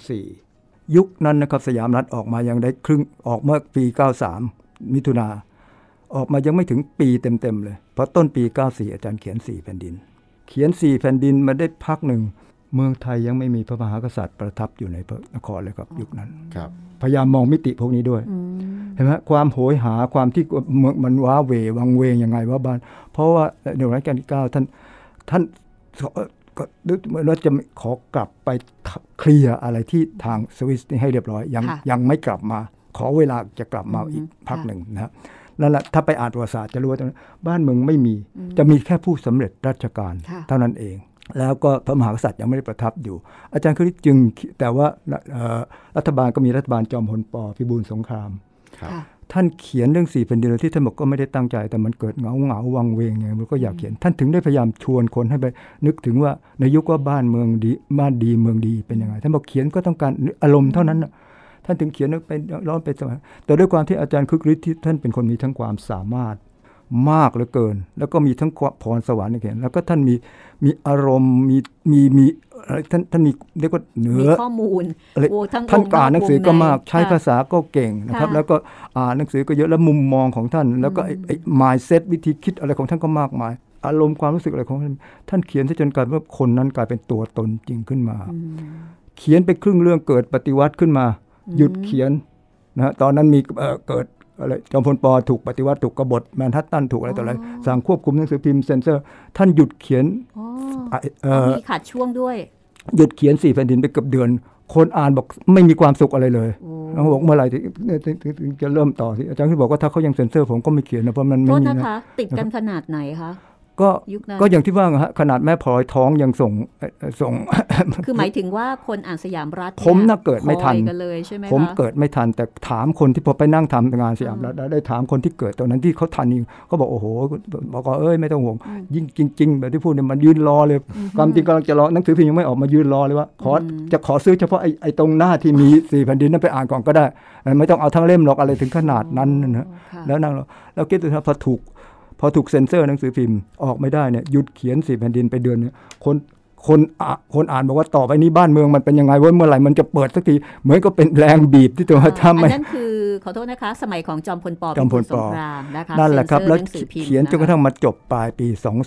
2494ยุคนั้นนะครับสยามรัฐออกมายังได้ครึ่งออกเมื่อปี93มิถุนาออกมายังไม่ถึงปีเต็มๆเลยเพราะต้นปี94อาจารย์เขียน4แผ่นดินเขียน4แผ่นดินมาได้พักหนึ่งเมืองไทยยังไม่มีพระมหากษัตริย์ประทับอยู่ในพระนครเลยครับยุคนั้นพยายามมองมิติพวกนี้ด้วยเห็นไหมความโหยหาความที่มันว้าเหววังเวงยังไงว่าบ้านเพราะว่าในรัชกาลที่9ท่านก็เหมือนว่าจะขอกลับไปเคลียร์อะไรที่ทางสวิสให้เรียบร้อยยังไม่กลับมาขอเวลาจะกลับมาอีกพักหนึ่งนะครับนั่นแหละถ้าไปอ่านประวัติศาสตร์จะรู้ว่าบ้านเมืองไม่มีจะมีแค่ผู้สำเร็จราชการเท่านั้นเองแล้วก็พระมหากษัตริย์ยังไม่ได้ประทับอยู่อาจารย์คริสจึงแต่ว่ารัฐบาลก็มีรัฐบาลจอมพลป.พิบูลสงครามท่านเขียนเรื่อง4แผ่นดินที่ท่านบอกก็ไม่ได้ตั้งใจแต่มันเกิดเหงาวังเวงไงมันก็อยากเขียนท่านถึงได้พยายามชวนคนให้ไปนึกถึงว่าในยุคว่าบ้านเมืองดีบ้านดีเมืองดีเป็นยังไงท่านบอกเขียนก็ต้องการอารมณ์เท่านั้นท่านถึงเขียนไปร้อนไปสมัยแต่ด้วยความที่อาจารย์คึกฤทธิ์ที่ท่านเป็นคนมีทั้งความสามารถมากเหลือเกินแล้วก็มีทั้งพรสวรรค์ในเขียนแล้วก็ท่านมีอารมณ์มีท่านมีเรียกว่าเหนือข้อมูลท่านอ่านหนังสือก็มากใช้ภาษาก็เก่งนะครับแล้วก็อ่านหนังสือก็เยอะแล้วมุมมองของท่านแล้วก็ไอ้ mindset วิธีคิดอะไรของท่านก็มากมายอารมณ์ความรู้สึกอะไรของท่านเขียนจนกลายว่าคนนั้นกลายเป็นตัวตนจริงขึ้นมาเขียนไปครึ่งเรื่องเกิดปฏิวัติขึ้นมาหยุดเขียนนะตอนนั้นมีเกิดอะไรจอมพลป.ถูกปฏิวัติถูกกบฏแมนฮัตตันถูกอะไรต่ออะไรสั่งควบคุมหนังสือพิมพ์เซ็นเซอร์ท่านหยุดเขียนมีขาดช่วงด้วยหยุดเขียน4แผ่นดินไปเกือบเดือนคนอ่านบอกไม่มีความสุขอะไรเลยแล้วบอกเมื่อไหร่ถึงจะเริ่มต่อที่อาจารย์ที่บอกว่าถ้าเขายังเซ็นเซอร์ผมก็ไม่เขียนนะเพราะมันไม่มีนะคะติดกันขนาดไหนคะก็อย่างที่ว่าฮะขนาดแม่พลอยท้องยังส่งคือหมายถึงว่าคนอ่านสยามรัฐผมน่าเกิดไม่ทันกันเลยใช่ไหมคะผมเกิดไม่ทันแต่ถามคนที่พอไปนั่งทำงานสยามรัฐได้ถามคนที่เกิดตอนนั้นที่เขาทันนี่เขาบอกโอ้โหบอกว่าไม่ต้องห่วงยิ่งจริงๆแบบที่พูดเนี่ยมันยืนรอเลยความจริงกำลังจะรอหนังสือพิมพ์ยังไม่ออกมายืนรอเลยว่าจะขอซื้อเฉพาะไอ้ตรงหน้าที่มี4แผ่นดินนั้นไปอ่านก่อนก็ได้ไม่ต้องเอาทั้งเล่มหรอกอะไรถึงขนาดนั้นนะแล้วนั่งแล้วคิดดูนะพอถูกเซ็นเซอร์หนังสือพิมพ์ออกไม่ได้เนี่ยหยุดเขียน4แผ่นดินไปเดือนเนี่ยคนอ่านบอกว่าต่อไปนี้บ้านเมืองมันเป็นยังไงเมื่อไหร่มันจะเปิดสักทีเหมือนก็เป็นแรงบีบที่ตัวทำอันนั้นคือขอโทษนะคะสมัยของจอมพลป.พิบูลสงครามนะคะนั่นแหละครับแล้วเขียนจนกระทั่งมาจบปลายปี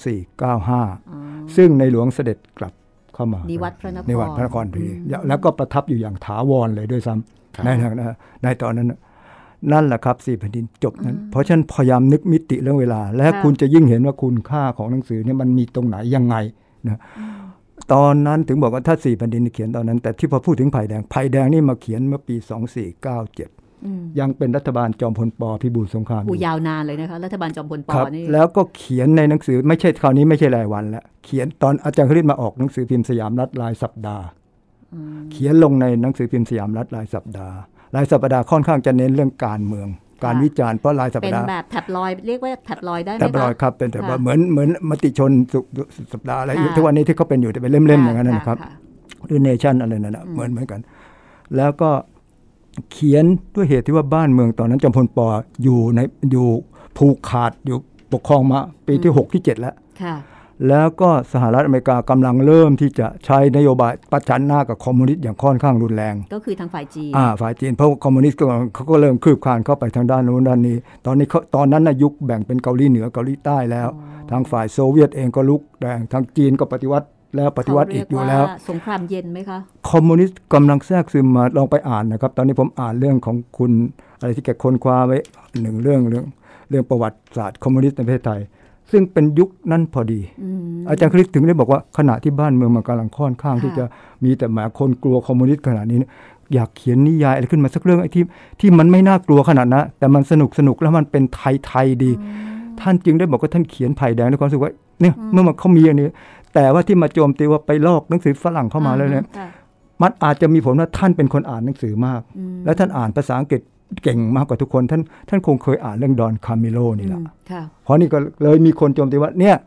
2495ซึ่งในหลวงเสด็จกลับเข้ามานิวัตรพระนครพีแล้วก็ประทับอยู่อย่างถาวรเลยด้วยซ้ำในตอนนั้นนั่นแหละครับ4แผ่นดินจบนั้นเพราะฉะนั้นพยายามนึกมิติเรื่องเวลาและคุณจะยิ่งเห็นว่าคุณค่าของหนังสือเนี่ยมันมีตรงไหนยังไงนะตอนนั้นถึงบอกว่าถ้า4แผ่นดินเขียนตอนนั้นแต่ที่พอพูดถึงไผ่แดงนี่มาเขียนเมื่อปี2497ยังเป็นรัฐบาลจอมพลป.พิบูลสงครามยาวนานเลยนะคะรัฐบาลจอมพลป.นี่แล้วก็เขียนในหนังสือไม่ใช่คราวนี้ไม่ใช่รายวันแล้วเขียนตอนอาจารย์คริสมาออกหนังสือพิมพ์สยามรัฐรายสัปดาห์เขียนลงในหนังสือพิมพ์สยามรัฐรายสัปดาห์ค่อนข้างจะเน้นเรื่องการเมืองการวิจารณ์เพราะรายสัปดาห์เป็นแบบแท็บลอยด์เรียกว่าแท็บลอยด์ได้ไหมคะแท็บลอยด์ครับเป็นแต่ว่าเหมือนมติชนสัปดาห์อะไรทุกวันนี้ที่เขาเป็นอยู่แต่เป็นเล่มๆอย่างนั้นนะครับหรือเนชั่นอะไรนั่นนะเหมือนกันแล้วก็เขียนด้วยเหตุที่ว่าบ้านเมืองตอนนั้นจอมพลป.อยู่ผูกขาดอยู่ปกครองมาปีที่6ที่7แล้วก็สหรัฐอเมริกากำลังเริ่มที่จะใช้นโยบายประจันหน้ากับคอมมิวนิสต์อย่างค่อนข้างรุนแรงก็คือทางฝ่ายจีนฝ่ายจีนเพราะคอมมิวนิสต์เขาก็เริ่มคืบคลานเข้าไปทางด้านโน้นด้านนี้ตอนนั้นยุคแบ่งเป็นเกาหลีเหนือเกาหลีใต้แล้วทางฝ่ายโซเวียตเองก็ลุกแดงทางจีนก็ปฏิวัติแล้วปฏิวัติอีกอยู่แล้วสงครามเย็นไหมคะคอมมิวนิสต์กำลังแทรกซึมมาลองไปอ่านนะครับตอนนี้ผมอ่านเรื่องของคุณอะไรที่แกค้นคว้าไว้หนึ่งเรื่องประวัติศาสตร์คอมมิวนิสต์ในประเทศไทยซึ่งเป็นยุคนั้นพอดีอาจารย์คริสถึงได้บอกว่าขณะที่บ้านเมืองมันกำลังค่อนข้างที่จะมีแต่หมาคนกลัวคอมมิวนิสต์ขนาดนี้อยากเขียนนิยายอะไรขึ้นมาสักเรื่องไอ้ที่มันไม่น่ากลัวขนาดนั้นแต่มันสนุกแล้วมันเป็นไทยดีท่านจึงได้บอกว่าท่านเขียนไผ่แดงด้วยความรู้สึกว่าเนี่ยเมื่อมันเขามีอันนี้แต่ว่าที่มาโจมตีว่าไปลอกหนังสือฝรั่งเข้ามาแล้วเนี่ยมันอาจจะมีผลว่าท่านเป็นคนอ่านหนังสือมากและท่านอ่านภาษาอังกฤษเก่งมากกว่าทุกคนท่านคงเคยอ่านเรื่องดอนคามิโลนี่แหละเพราะนี่ก็เลยมีคนโจมตีว่าเนี่ย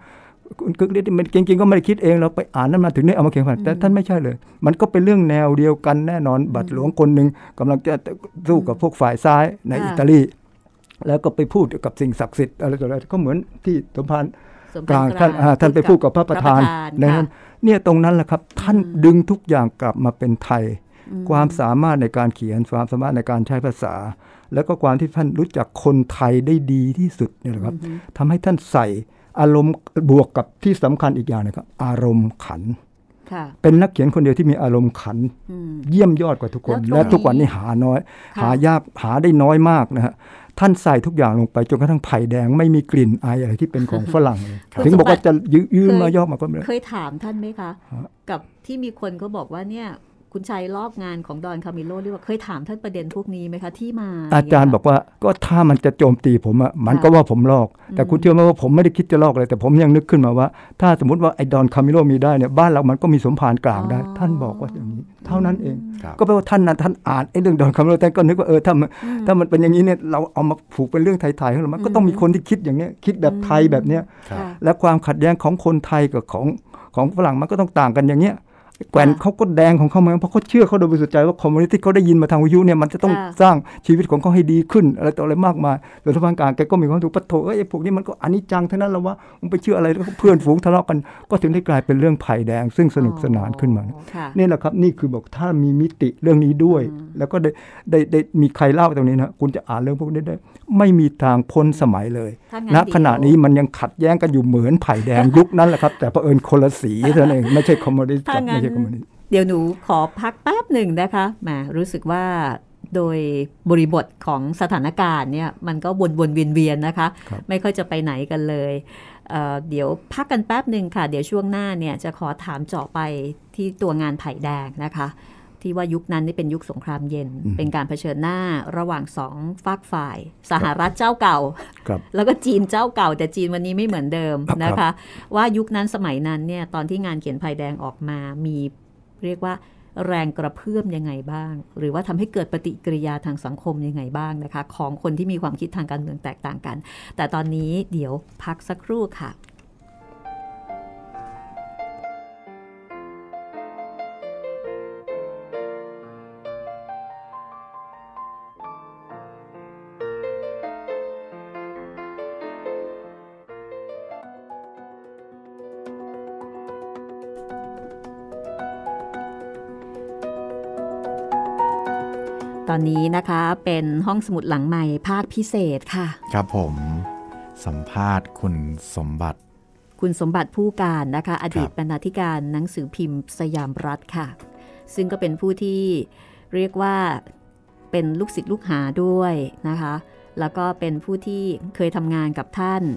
คุณคึกฤทธิ์มันจริงๆก็ไม่ได้คิดเองเราไปอ่านนั้นมาถึงได้เอามาเขียนแต่ท่านไม่ใช่เลยมันก็เป็นเรื่องแนวเดียวกันแน่นอนบัตรหลวงคนหนึ่งกำลังจะสู้กับพวกฝ่ายซ้ายในอิตาลีแล้วก็ไปพูดกับสิ่งศักดิ์สิทธิ์อะไรต่ออะไรก็เหมือนที่สมภารกลางท่านไปพูดกับพระประธานดังนั้นเนี่ยตรงนั้นแหละครับท่านดึงทุกอย่างกลับมาเป็นไทยความสามารถในการเขียนความสามารถในการใช้ภาษาแล้วก็ความที่ท่านรู้จักคนไทยได้ดีที่สุดเนี่ยนะครับทำให้ท่านใส่อารมณ์บวกกับที่สำคัญอีกอย่างนะครับอารมณ์ขันเป็นนักเขียนคนเดียวที่มีอารมณ์ขันเยี่ยมยอดกว่าทุกคนและทุกวันนี้หาน้อยหายากหาได้น้อยมากนะฮะท่านใส่ทุกอย่างลงไปจนกระทั่งไผ่แดงไม่มีกลิ่นอายอะไรที่เป็นของฝรั่งเลยถึงบอกว่าจะยืมมาย่อมาก็ไม่เคยถามท่านไหมคะกับที่มีคนก็บอกว่าเนี่ยคุณชัยลอกงานของดอนคามิโลหรือว่าเคยถามท่านประเด็นพวกนี้ไหมคะที่มาอาจารย์บอกว่าก็ถ้ามันจะโจมตีผมอ่ะมันก็ว่าผมลอกแต่คุณเชื่อไหมว่าผมไม่ได้คิดจะลอกเลยแต่ผมยังนึกขึ้นมาว่าถ้าสมมติว่าไอ้ดอนคามิโลมีได้เนี่ยบ้านเรามันก็มีสมภารกลางได้ท่านบอกว่าอย่างนี้เท่านั้นเองก็แปลว่าท่านอ่านไอ้เรื่องดอนคามิโลท่านก็นึกว่าถ้ามันเป็นอย่างนี้เนี่ยเราเอามาผูกเป็นเรื่องไทยๆของเรามันก็ต้องมีคนที่คิดอย่างนี้คิดแบบไทยแบบเนี้ยและความขัดแย้งของคนไทยกับของฝรั่งมันก็ต้องต่างกันอย่างเนี้ยแกว่นเขาก็แดงของเขาเหมือนเพราะเขาเชื่อเขาโดยบริสุทธิ์ใจว่าคอมมูนิตี้เขาได้ยินมาทางวิทยุเนี่ยมันจะต้องสร้างชีวิตของเขาให้ดีขึ้นอะไรต่ออะไรมากมายส่วนทางการแกก็มีความถูกปัดโถไอ้พวกนี้มันก็อนิจจังทั้งนั้นแล้วว่ามันไปเชื่ออะไรแล้วเพื่อนฝูงทะเลาะกันก็ถึงได้กลายเป็นเรื่องไผ่แดงซึ่งสนุกสนานขึ้นมานี่แหละครับนี่คือบอกถ้ามีมิติเรื่องนี้ด้วยแล้วก็ได้มีใครเล่าตรงนี้นะคุณจะอ่านเรื่องพวกนี้ได้ไม่มีทางพ้นสมัยเลยณขณะนี้มันยังขัดแย้งกันอยู่เหมือนไผ่แดงยุคนั้นแหละครับแต่เผอิญคนละสีเท่านั้นเองไม่ใช่คอมมิวนิสต์ไม่ใช่คอมมิวนิสต์เดี๋ยวหนูขอพักแป๊บหนึ่งนะคะแหมรู้สึกว่าโดยบริบทของสถานการณ์เนี่ยมันก็วนๆเวียนๆนะคะไม่ค่อยจะไปไหนกันเลยเดี๋ยวพักกันแป๊บหนึ่งค่ะเดี๋ยวช่วงหน้าเนี่ยจะขอถามเจาะไปที่ตัวงานไผ่แดงนะคะที่ว่ายุคนั้นนี่เป็นยุคสงครามเย็นเป็นการเผชิญหน้าระหว่างสองฝากฝ่ายสหรัฐเจ้าเก่าแล้วก็จีนเจ้าเก่าแต่จีนวันนี้ไม่เหมือนเดิมนะคะว่ายุคนั้นสมัยนั้นเนี่ยตอนที่งานเขียนไผ่แดงออกมามีเรียกว่าแรงกระเพื่อมยังไงบ้างหรือว่าทำให้เกิดปฏิกิริยาทางสังคมยังไงบ้างนะคะของคนที่มีความคิดทางการเมืองแตกต่างกันแต่ตอนนี้เดี๋ยวพักสักครู่ค่ะตอนนี้นะคะเป็นห้องสมุดหลังใหม่ภาคพิเศษค่ะครับผมสัมภาษณ์คุณสมบัติผู้การนะคะอดีตบรรณาธิการหนังสือพิมพ์สยามรัฐค่ะซึ่งก็เป็นผู้ที่เรียกว่าเป็นลูกศิษย์ลูกหาด้วยนะคะแล้วก็เป็นผู้ที่เคยทำงานกับท่าน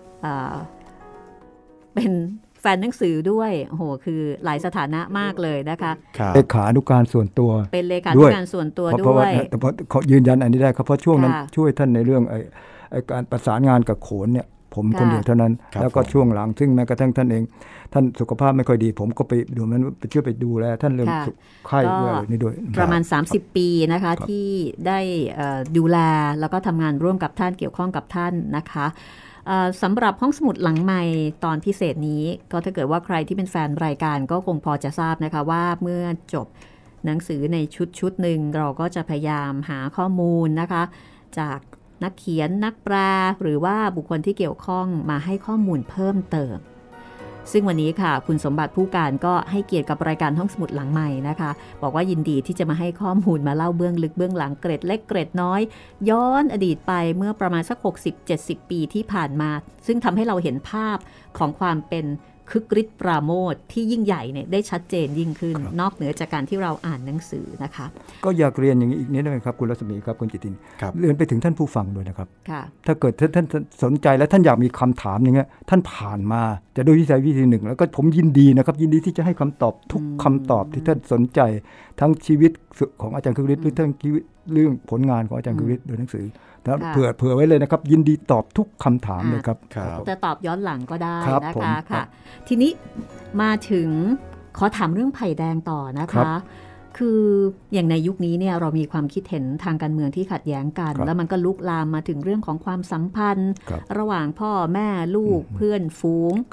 เป็นแฟนหนังสือด้วยโอ้โหคือหลายสถานะมากเลยนะคะเลขานุการส่วนตัวเป็นเลขานุการส่วนตัวด้วยแต่เขายืนยันอันนี้ได้ครับเพราะช่วงนั้นช่วยท่านในเรื่องไอ้การประสานงานกับโขนเนี่ยผมคนเดียวเท่านั้นแล้วก็ช่วงหลังซึ่งแม้กระทั่งท่านเองท่านสุขภาพไม่ค่อยดีผมก็ไปดูนั้นไปช่วยไปดูแลท่านเรื่องไข้ด้วยนี่ด้วยประมาณ30ปีนะคะที่ได้ดูแลแล้วก็ทำงานร่วมกับท่านเกี่ยวข้องกับท่านนะคะสำหรับห้องสมุดหลังใหม่ตอนพิเศษนี้ก็ถ้าเกิดว่าใครที่เป็นแฟนรายการก็คงพอจะทราบนะคะว่าเมื่อจบหนังสือในชุดหนึ่งเราก็จะพยายามหาข้อมูลนะคะจากนักเขียนนักแปลหรือว่าบุคคลที่เกี่ยวข้องมาให้ข้อมูลเพิ่มเติมซึ่งวันนี้ค่ะคุณสมบัติผู้การก็ให้เกียรติกับรายการห้องสมุดหลังใหม่นะคะบอกว่ายินดีที่จะมาให้ข้อมูลมาเล่าเบื้องลึกเบื้องหลังเกร็ดเล็กเกร็ดน้อยย้อนอดีตไปเมื่อประมาณสัก 60-70 ปีที่ผ่านมาซึ่งทำให้เราเห็นภาพของความเป็นคึกฤทธิ์ปราโมทย์ที่ยิ่งใหญ่เนี่ยได้ชัดเจนยิ่งขึ้นนอกเหนือจากการที่เราอ่านหนังสือนะคะก็อยากเรียนอย่างนี้อีกนิดนึงครับคุณรัศมีครับคุณจิตตินเรียนไปถึงท่านผู้ฟังด้วยนะครับถ้าเกิดท่านสนใจและท่านอยากมีคำถามอย่างเงี้ยท่านผ่านมาจะด้วยวิธีหนึ่งแล้วก็ผมยินดีนะครับยินดีที่จะให้คำตอบทุกคำตอบที่ท่านสนใจทั้งชีวิตของอาจารย์คึกฤทธิ์หรือทั้งเรื่องผลงานของอาจารย์คึกฤทธิ์โดยหนังสือเผื่อไว้เลยนะครับยินดีตอบทุกคำถามเลยครับจะตอบย้อนหลังก็ได้นะคะค่ะทีนี้มาถึงขอถามเรื่องไผ่แดงต่อนะคะคืออย่างในยุคนี้เนี่ยเรามีความคิดเห็นทางการเมืองที่ขัดแย้งกันแล้วมันก็ลุกลามมาถึงเรื่องของความสัมพันธ์ระหว่างพ่อแม่ลูกเพื่อนฝูง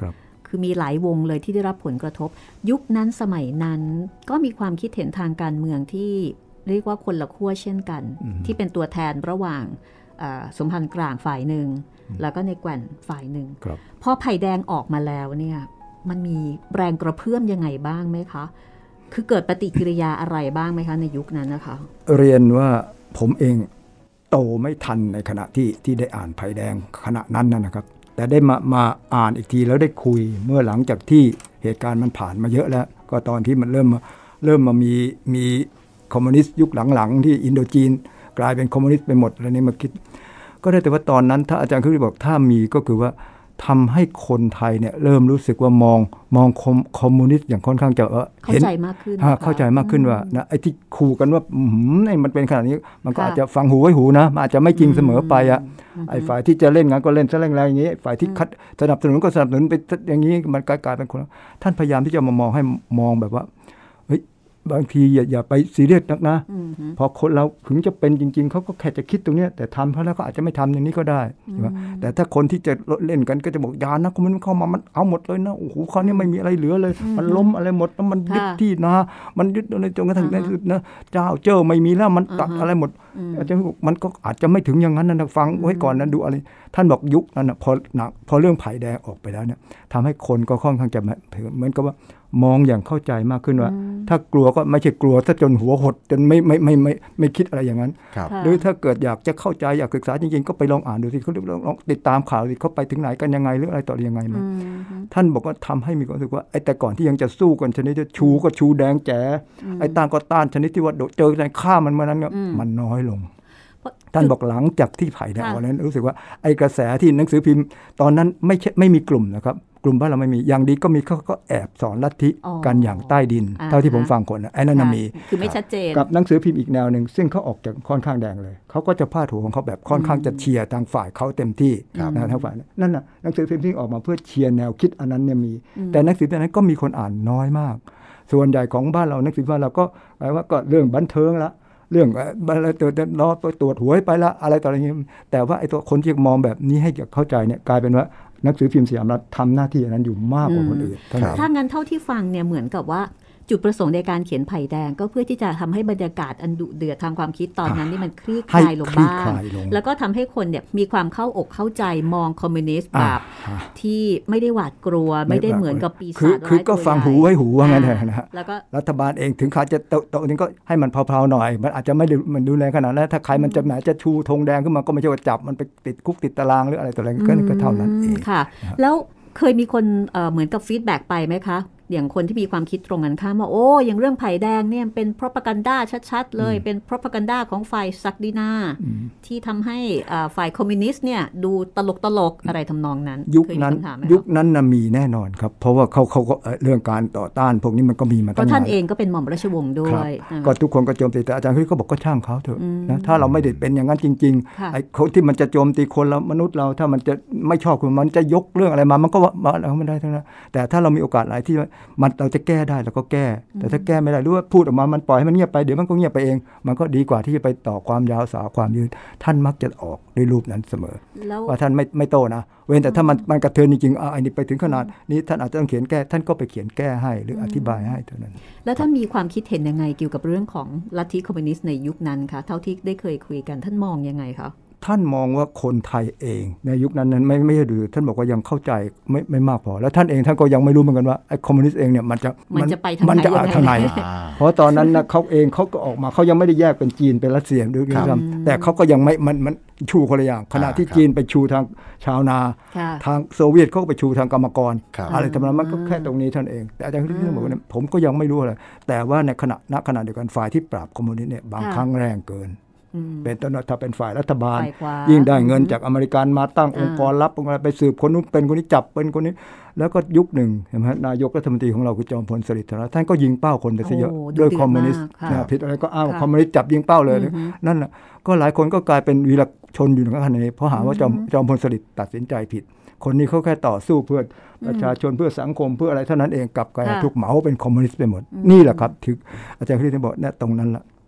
คือมีหลายวงเลยที่ได้รับผลกระทบยุคนั้นสมัยนั้นก็มีความคิดเห็นทางการเมืองที่เรียกว่าคนละขั้วเช่นกันที่เป็นตัวแทนระหว่างสมพันธ์กลางฝ่ายหนึ่งแล้วก็ในแกว่นฝ่ายหนึ่งพอไผ่แดงออกมาแล้วเนี่ยมันมีแรงกระเพื่อมยังไงบ้างไหมคะคือเกิดปฏิกิริยาอะไรบ้างไหมคะในยุคนั้นนะคะเรียนว่าผมเองโตไม่ทันในขณะที่ได้อ่านไผ่แดงขณะนั้นนะครับแต่ได้มาอ่านอีกทีแล้วได้คุยเมื่อหลังจากที่เหตุการณ์มันผ่านมาเยอะแล้วก็ตอนที่มันเริ่มมามีคอมมิวนิสต์ยุคหลังๆที่อินโดจีนกลายเป็นคอมมิวนิสต์ไปหมดแล้วนี่มาคิดก็ได้แต่ว่าตอนนั้นถ้าอาจารย์คือบอกถ้ามีก็คือว่าทำให้คนไทยเนี่ยเริ่มรู้สึกว่ามองคอมมิวนิสต์อย่างค่อนข้างจะเข้าใจมากขึ้นเข้าใจมากขึ้นว่านะไอ้ที่ขู่กันว่ามันเป็นขนาดนี้มันก็อาจจะฟังหูไว้หูนะมันอาจจะไม่จริงเสมอไปไอ้ฝ่ายที่จะเล่นงานก็เล่นซะแรงๆอย่างนี้ฝ่ายที่สนับสนุนก็สนับสนุนไปอย่างนี้มันกลายเป็นคนท่านพยายามที่จะมามองแบบว่าบางทีอย่าไปซีเรียสนักนะพอคนเราถึงจะเป็นจริงๆเขาก็แค่จะคิดตรงนี้แต่ทำเพราะแล้วก็อาจจะไม่ทำอย่างนี้ก็ได้แต่ถ้าคนที่จะเล่นกันก็จะบอกยานะคนมันเข้ามามันเอาหมดเลยนะโอ้โหเขาเนี่ยไม่มีอะไรเหลือเลยมันล้มอะไรหมดแล้วมันยึดที่นะมันยึดอะไรจนกระทั่งในสุดนะเจ้าเจ้าไม่มีแล้วมันตัดอะไรหมดอาจจะมันก็อาจจะไม่ถึงอย่างนั้นนะฟังไว้ก่อนนะดูอะไรท่านบอกยุคนั้นนะพอเรื่องไผ่แดงออกไปแล้วเนี่ยทำให้คนก็ค่อนข้างจะเหมือนกับว่ามองอย่างเข้าใจมากขึ้นว่าถ้ากลัวก็ไม่ใช่กลัวซะจนหัวหดจนไม่คิดอะไรอย่างนั้นหรือถ้าเกิดอยากจะเข้าใจอยากศึกษาจริงๆก็ไปลองอ่านดูสิเขาลองติดตามข่าวสิเขาไปถึงไหนกันยังไงหรืออะไรต่อยังไงมั้ยท่านบอกว่าทำให้มีความรู้สึกว่าไอ้แต่ก่อนที่ยังจะสู้กันชนิดที่ชูก็ชูแดงแจ๋ไอ้ต้านก็ต้านชนิดที่ว่าเจอในฆ่ามันเมื่อนั้นมันน้อยลงท่านบอกหลังจากที่ไผ่แดงวันนั้นรู้สึกว่าไอ้กระแสที่หนังสือพิมพ์ตอนนั้นไม่มีกลุ่มนะครับกลุ่มบ้านเราไม่มีอย่างดีก็มีเขาก็แอบสอนลัทธิกันอย่างใต้ดินเท่าที่ผมฟังคนไอ้นั่นมีคือไม่ชัดเจนกับหนังสือพิมพ์อีกแนวหนึ่งซึ่งเขาออกจากค่อนข้างแดงเลยเขาก็จะพาดหัวของเขาแบบค่อนข้างจะเชียร์ทางฝ่ายเขาเต็มที่นะทางฝ่ายนั่นน่ะหนังสือพิมพ์ที่ออกมาเพื่อเชียร์แนวคิดอันนั้นเนี่ยมีแต่หนังสือพิมพ์นั้นก็มีคนอ่านน้อยมากส่วนใหญ่ของบ้านเราหนังสือพิมพ์เราก็แปลว่าก็เรื่องบันเทิงละเรื่องอะไรตรวจหวยไปละอะไรต่ออะไรอย่างนี้แต่ว่าไอ้ตัวคนที่มองแบบนี้ให้เข้าใจเนี่ยกลายเป็นว่าหนังสือพิมพ์สยามรัฐทำหน้าที่นั้นอยู่มากกว่าคนอื่นถ้างั้นเท่าที่ฟังเนี่ยเหมือนกับว่าจุดประสงค์ในการเขียนไผ่แดงก็เพื่อที่จะทำให้บรรยากาศอันดุเดือดทางความคิดตอนนั้นนี่มันคลี่คลายลงบ้างแล้วก็ทำให้คนเนี่ยมีความเข้าอกเข้าใจมองคอมมิวนิสต์แบบที่ไม่ได้หวาดกลัวไม่ได้เหมือนกับปีศาจร้ายคือก็ฟังหูไว้หูว่างั้นนะฮะแล้วก็รัฐบาลเองถึงขาจะโตนี้ก็ให้มันเพลาๆหน่อยมันอาจจะไม่มันดูแลขนาดนั้นถ้าใครมันจะแหมจะชูธงแดงขึ้นมาก็ไม่ใช่ว่าจับมันไปติดคุกติดตารางหรืออะไรต่ออะไรก็เท่านั้นเองค่ะแล้วเคยมีคนเหมือนกับฟีดแบ็กไปไหมคะอย่างคนที่มีความคิดตรงกันข้ามว่าโอ้อย่างเรื่องไผ่แดงเนี่ยเป็น propaganda ชัดๆเลยเป็น propaganda ของฝ่ายศักดินาที่ทำให้ฝ่ายคอมมิวนิสต์เนี่ยดูตลกอะไรทำนองนั้นยุคนั้นนะมีแน่นอนครับเพราะว่าเขาก็เรื่องการต่อต้านพวกนี้มันก็มีมาตั้งนานเพราะท่านเองก็เป็นหม่อมราชวงศ์ด้วยก็ทุกคนก็โจมตีแต่อาจารย์ก็บอกก็ช่างเขาเถอะนะถ้าเราไม่ได้เป็นอย่างนั้นจริงๆไอ้คนที่มันจะโจมตีคนเรามนุษย์เราถ้ามันจะไม่ชอบมันจะยกเรื่องอะไรมามันก็ว่าเราไม่ได้ทั้งนั้นแต่ถ้าเรามีโอกาสหลายที่เราจะแก้ได้เราก็แก้แต่ถ้าแก้ไม่ได้หรือว่าพูดออกมามันปล่อยให้มันเงียบไปเดี๋ยวมันก็เงียบไปเองมันก็ดีกว่าที่จะไปต่อความยาวสาวความยืดท่านมักจะออกด้วยรูปนั้นเสมอว่าท่านไม่โตนะเว้นแต่ถ้ามันกระเทือนจริงๆไอ้นี่ไปถึงขนาดนี้ท่านอาจจะต้องเขียนแก้ท่านก็ไปเขียนแก้ให้หรืออธิบายให้เท่านั้นแล้วท่านมีความคิดเห็นยังไงเกี่ยวกับเรื่องของลัทธิคอมมิวนิสต์ในยุคนั้นคะเท่าที่ได้เคยคุยกันท่านมองยังไงคะท่านมองว่าคนไทยเองในยุคนั้นไม่ใช่ดื้อท่านบอกว่ายังเข้าใจไม่มากพอแล้วท่านเองท่านก็ยังไม่รู้เหมือนกันว่าไอ้คอมมิวนิสต์เองเนี่ยมันจะไปทางไหนเพราะตอนนั้นนะเขาเองเขาก็ออกมาเขายังไม่ได้แยกเป็นจีนเป็นรัสเซียด้วยซ้ำแต่เขาก็ยังไม่มันชูคนละอย่างขณะที่จีนไปชูทางชาวนาทางโซเวียตเขาก็ไปชูทางกรรมกรอะไรทำนองนั้นมันก็แค่ตรงนี้ท่านเองแต่อาจารย์ที่บอกว่าผมก็ยังไม่รู้อะไรแต่ว่าในขณะเดียวกันฝ่ายที่ปราบคอมมิวนิสต์เนี่ยบางครั้งแรงเกินเป็นต้นถ้าเป็นฝ่ายรัฐบาลยิ่งได้เงินจากอเมริกันมาตั้งองค์กรลับอะไรไปสืบคนนู้นเป็นคนนี้จับเป็นคนนี้แล้วก็ยุคหนึ่งเห็นไหมนายกรัฐมนตรีของเราคือจอมพลสฤษดิ์ธนท่านก็ยิงเป้าคนไปซะเยอะด้วยคอมมิวนิสต์ผิดอะไรก็อ้าวคอมมิวนิสต์จับยิงเป้าเลยนั่นแหละก็หลายคนก็กลายเป็นวีรชนอยู่ในขณะนี้เพราะหาว่าจอมพลสฤษดิ์ตัดสินใจผิดคนนี้เขาแค่ต่อสู้เพื่อประชาชนเพื่อสังคมเพื่ออะไรเท่านั้นเองกลับกลายถูกเหมาเป็นคอมมิวนิสต์ไปหมดนี่แหละครับถึงอาจารย์คริสต์บอกเนี่ยตรงนั้นละ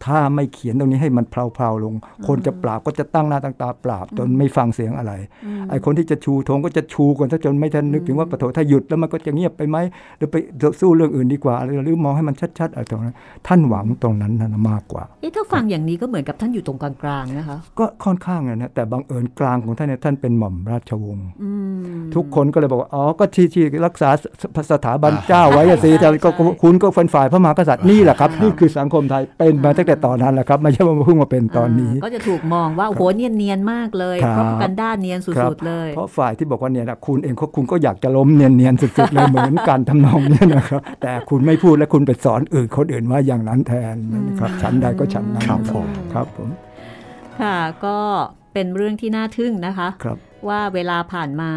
ถ้าไม่เขียนตรงนี้ให้มันเพลาๆลงคนจะปราบก็จะตั้งหน้าตั้งตาปราบจนไม่ฟังเสียงอะไรไอ้คนที่จะชูธงก็จะชูก่อนถ้าจนไม่ทันนึกถึงว่าปะโถถ้าหยุดแล้วมันก็จะเงียบไปไหมหรือไปสู้เรื่องอื่นดีกว่าหรือมองให้มันชัดๆอะไรตรงนั้นท่านหวังตรงนั้นมากกว่าถ้าฟังอย่างนี้ก็เหมือนกับท่านอยู่ตรงกลางๆนะคะก็ค่อนข้างนะแต่บังเอิญกลางของท่านเนี่ยท่านเป็นหม่อมราชวงศ์ทุกคนก็เลยบอกว่าอ๋อก็ที่รักษาสถาบันเจ้าไว้สิแต่ก็คุณก็เป็นฝ่ายพระมหากษัตริย์นี่แหละครับนี่คือสังคมไทยเป็นมาตั้งแต่ตอนนั้นแหละครับไม่ใช่ว่าเพิ่งมาเป็นตอนนี้ก็จะถูกมองว่าโอ้โหเนียนมากเลยเพราะกันด้านเนียนสุดๆเลยเพราะฝ่ายที่บอกว่าเนี่ยนะคุณเองคุณก็อยากจะล้มเนียนสุดๆเลยเหมือนกันทำนองนี้นะครับแต่คุณไม่พูดและคุณไปสอนคนอื่นว่าอย่างนั้นแทนนะครับฉันใดก็ฉันนั้นครับผมค่ะก็เป็นเรื่องที่น่าทึ่งนะคะว่าเวลาผ่านมา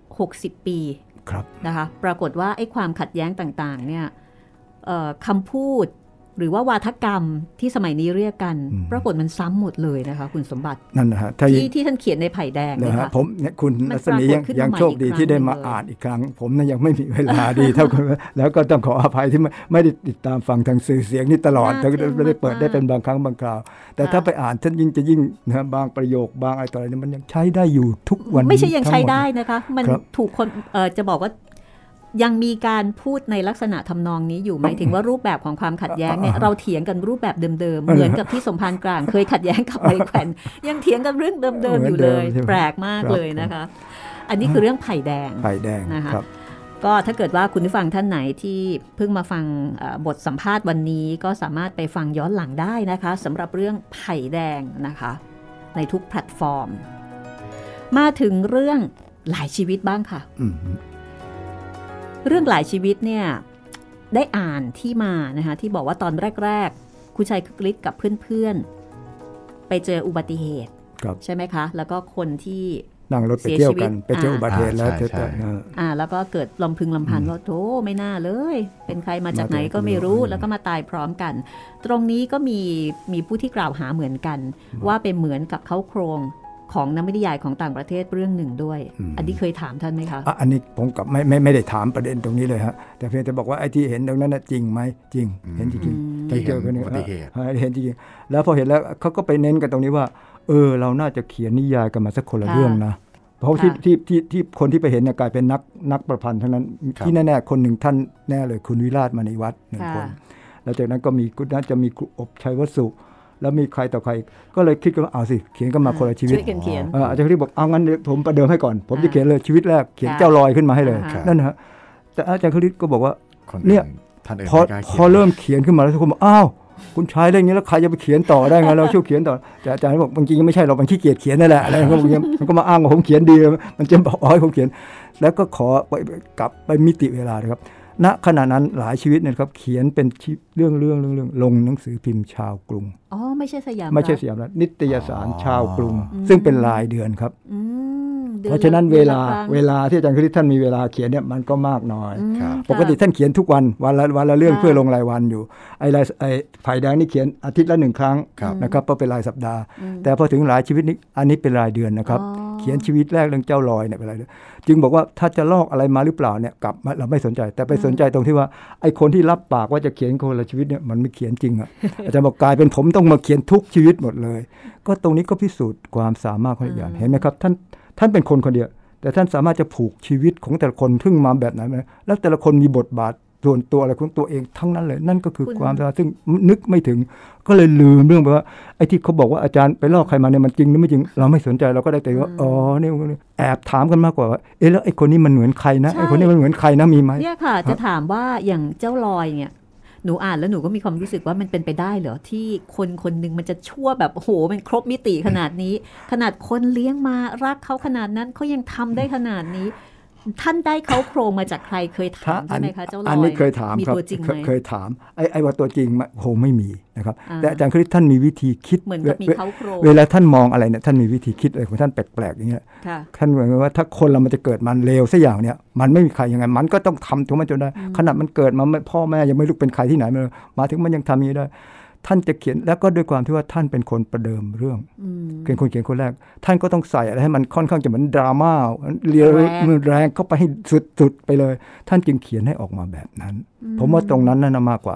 60 ปีนะคะปรากฏว่าไอ้ความขัดแย้งต่างๆเนี่ยคำพูดหรือว่าวาทกรรมที่สมัยนี้เรียกกันปรากฏมันซ้ำหมดเลยนะคะคุณสมบัตินั่นนะฮะที่ท่านเขียนในไผ่แดงนะฮะผมเนี่ยคุณรัศมียังโชคดีที่ได้มาอ่านอีกครั้งผมเนี่ยยังไม่มีเวลาดีเท่ากันแล้วก็ต้องขออภัยที่ไม่ได้ติดตามฟังทางสื่อเสียงนี่ตลอดแต่ไม่ได้เปิดได้เป็นบางครั้งบางคราวแต่ถ้าไปอ่านท่านยิ่งนะบางประโยคบางอะไรต่ออะไรมันยังใช้ได้อยู่ทุกวันไม่ใช่ยังใช้ได้นะคะมันถูกคนจะบอกว่ายังมีการพูดในลักษณะทำนองนี้อยู่หมายถึงว่ารูปแบบของความขัดแย้งเนี่ยเราเถียงกันรูปแบบเดิมๆเหมือนกับที่สมภารกลางเคยขัดแย้งกับไมแขวนยังเถียงกันเรื่องเดิมๆอยู่เลยแปลกมากเลยนะคะอันนี้คือเรื่องไผ่แดงนะคะก็ถ้าเกิดว่าคุณผู้ฟังท่านไหนที่เพิ่งมาฟังบทสัมภาษณ์วันนี้ก็สามารถไปฟังย้อนหลังได้นะคะสำหรับเรื่องไผ่แดงนะคะในทุกแพลตฟอร์มมาถึงเรื่องหลายชีวิตบ้างค่ะเรื่องหลายชีวิตเนี่ยได้อ่านที่มานะคะที่บอกว่าตอนแรกๆคุณชัยคึกฤทธิ์กับเพื่อนๆไปเจออุบัติเหตุใช่ไหมคะแล้วก็คนที่นั่งรถไปเที่ยวกันไปเจออุบัติเหตุแล้วแล้วก็เกิดลำพึงลำพันว่าโธ่ไม่น่าเลยเป็นใครมาจากไหนก็ไม่รู้แล้วก็มาตายพร้อมกันตรงนี้ก็มีผู้ที่กล่าวหาเหมือนกันว่าเป็นเหมือนกับเขาโครงของนวนิยายของต่างประเทศเรื่องหนึ่งด้วยอันนี้เคยถามท่านไหมคะอันนี้ผมกับไม่ได้ถามประเด็นตรงนี้เลยฮะแต่เพียงแต่บอกว่าไอ้ที่เห็นตรงนั้นจริงไหมจริงเห็นจริงๆที่เจอกันนี่เห็นจริงๆแล้วพอเห็นแล้วเขาก็ไปเน้นกันตรงนี้ว่าเราน่าจะเขียนนิยายกันมาสักคนละเรื่องนะเพราะที่คนที่ไปเห็นกลายเป็นนักประพันธ์ทั้งนั้นที่แน่ๆคนหนึ่งท่านแน่เลยคุณวิราชมณีวัฒน์1 คนแล้วจากนั้นก็มีน่าจะมีครูอบชัยวสุแล้วมีใครต่อใครก็เลยคิดกันว่าเอาสิเขียนกันมาคนละชีวิตอาจารย์คริสบอกเอางั้นผมประเดิมให้ก่อนผมจะเขียนเลยชีวิตแรกเขียนเจ้าลอยขึ้นมาให้เลยนั่นฮะแต่อาจารย์คริสก็บอกว่าเนี่ยพอเริ่มเขียนขึ้นมาแล้วทุกคนบอกอ้าวคุณชายเรื่องนี้แล้วใครจะไปเขียนต่อได้ไงเราช่วยเขียนต่อแต่อาจารย์บอกจริงๆไม่ใช่เรามันขี้เกียจเขียนนั่นแหละอะไรมันก็มาอ้างว่าผมเขียนดีมันจะบอกให้ผมเขียนแล้วก็ขอกลับไปมิติเวลานะครับณขณะนั้นหลายชีวิตนะครับเขียนเป็นเรื่องลงหนังสือพิมพ์ชาวกรุงไม่ใช่สยามรัฐนิตยสารชาวกรุงซึ่งเป็นรายเดือนครับเพราะฉะนั้นเวลาที่อาจารย์คริสท่านมีเวลาเขียนเนี่ยมันก็มากน้อยปกติท่านเขียนทุกวันละเรื่องเพื่อลงรายวันอยู่ไอ้ไผ่แดงนี่เขียนอาทิตย์ละ1 ครั้งนะครับเพราะเป็นรายสัปดาห์แต่พอถึงหลายชีวิตนี้อันนี้เป็นรายเดือนนะครับเขียนชีวิตแรกเรื่องเจ้าลอยเนี่ยเป็นรายเดือนจึงบอกว่าถ้าจะลอกอะไรมาหรือเปล่าเนี่ยกลับเราไม่สนใจแต่ไปสนใจตรงที่ว่าไอ้คนที่รับปากว่าจะเขียนคนละชีวิตเนี่ยมันไม่เขียนจริงอาจารย์บอกกลายเป็นผมต้องมาเขียนทุกชีวิตหมดเลยก็ตรงนี้ก็พิสูจน์ความสามารถของอาจารย์เห็นไหมครับท่านเป็นคนเดียวแต่ท่านสามารถจะผูกชีวิตของแต่ละคนทึ่งมาแบบไหนแล้วแต่ละคนมีบทบาทส่วนตัวอะไรของตัวเองทั้งนั้นเลยนั่นก็คือความสามารถซึ่งนึกไม่ถึงก็เลยลืมเรื่องไปว่าไอ้ที่เขาบอกว่าอาจารย์ไปลอกใครมาเนี่ยมันจริงหรือไม่จริงเราไม่สนใจเราก็ได้แต่ว่านี่แอบถามกันมากกว่าแล้วไอ้คนนี้มันเหมือนใครนะไอ้คนนี้มันเหมือนใครนะมีไหมเนี่ยค่ะจะถามว่าอย่างเจ้าลอยเนี่ยหนูอ่านแล้วหนูก็มีความรู้สึกว่ามันเป็นไปได้เหรอที่คนหนึ่งมันจะชั่วแบบโอ้โหมันครบมิติขนาดนี้ขนาดคนเลี้ยงมารักเขาขนาดนั้นเขายังทำได้ขนาดนี้ท่านได้เขาโครงมาจากใครเคยถามใช่ไหมคะเจ้าลอยอันนี้เคยถามครับเคยถามไอ้ว่าตัวจริงโหไม่มีนะครับแต่อาจารย์คริสท่านมีวิธีคิดเหมือนกับมีเขาโครงเวลาท่านมองอะไรเนี่ยท่านมีวิธีคิดอะไรของท่านแปลกๆอย่างเงี้ยท่านเหมือนว่าถ้าคนเรามันจะเกิดมันเลวสักอย่างเนี่ยมันไม่มีใครยังไงมันก็ต้องทำทุกมันจนได้ขนาดมันเกิดมาพ่อแม่ยังไม่รู้เป็นใครที่ไหนมาถึงมันยังทำอย่างนี้ได้ท่านจะเขียนแล้วก็ด้วยความที่ว่าท่านเป็นคนประเดิมเรื่องเป็นคนเขียนคนแรกท่านก็ต้องใส่อะไรให้มันค่อนข้างจะเหมือนดราม่าเรียแรงเข้าไปให้สุดๆไปเลยท่านจึงเขียนให้ออกมาแบบนั้นผมว่าตรงนั้นน่ะมากกว่า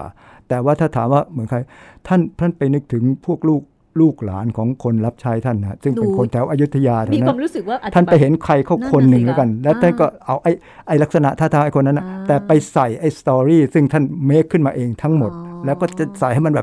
แต่ว่าถ้าถามว่าเหมือนใครท่านไปนึกถึงพวกลูกหลานของคนรับใช้ท่านนะซึ่งเป็นคนแถวอยุธยานะมีความรู้สึกว่าท่านไปเห็นใครเขาคนหนึ่งแล้วกันแล้วท่านก็เอาไอ้ลักษณะท่าทางไอ้คนนั้นนะแต่ไปใส่ไอ้สตอรี่ซึ่งท่านเมคขึ้นมาเองทั้งหมดแล้วก็จะใส่ให้มันแบบ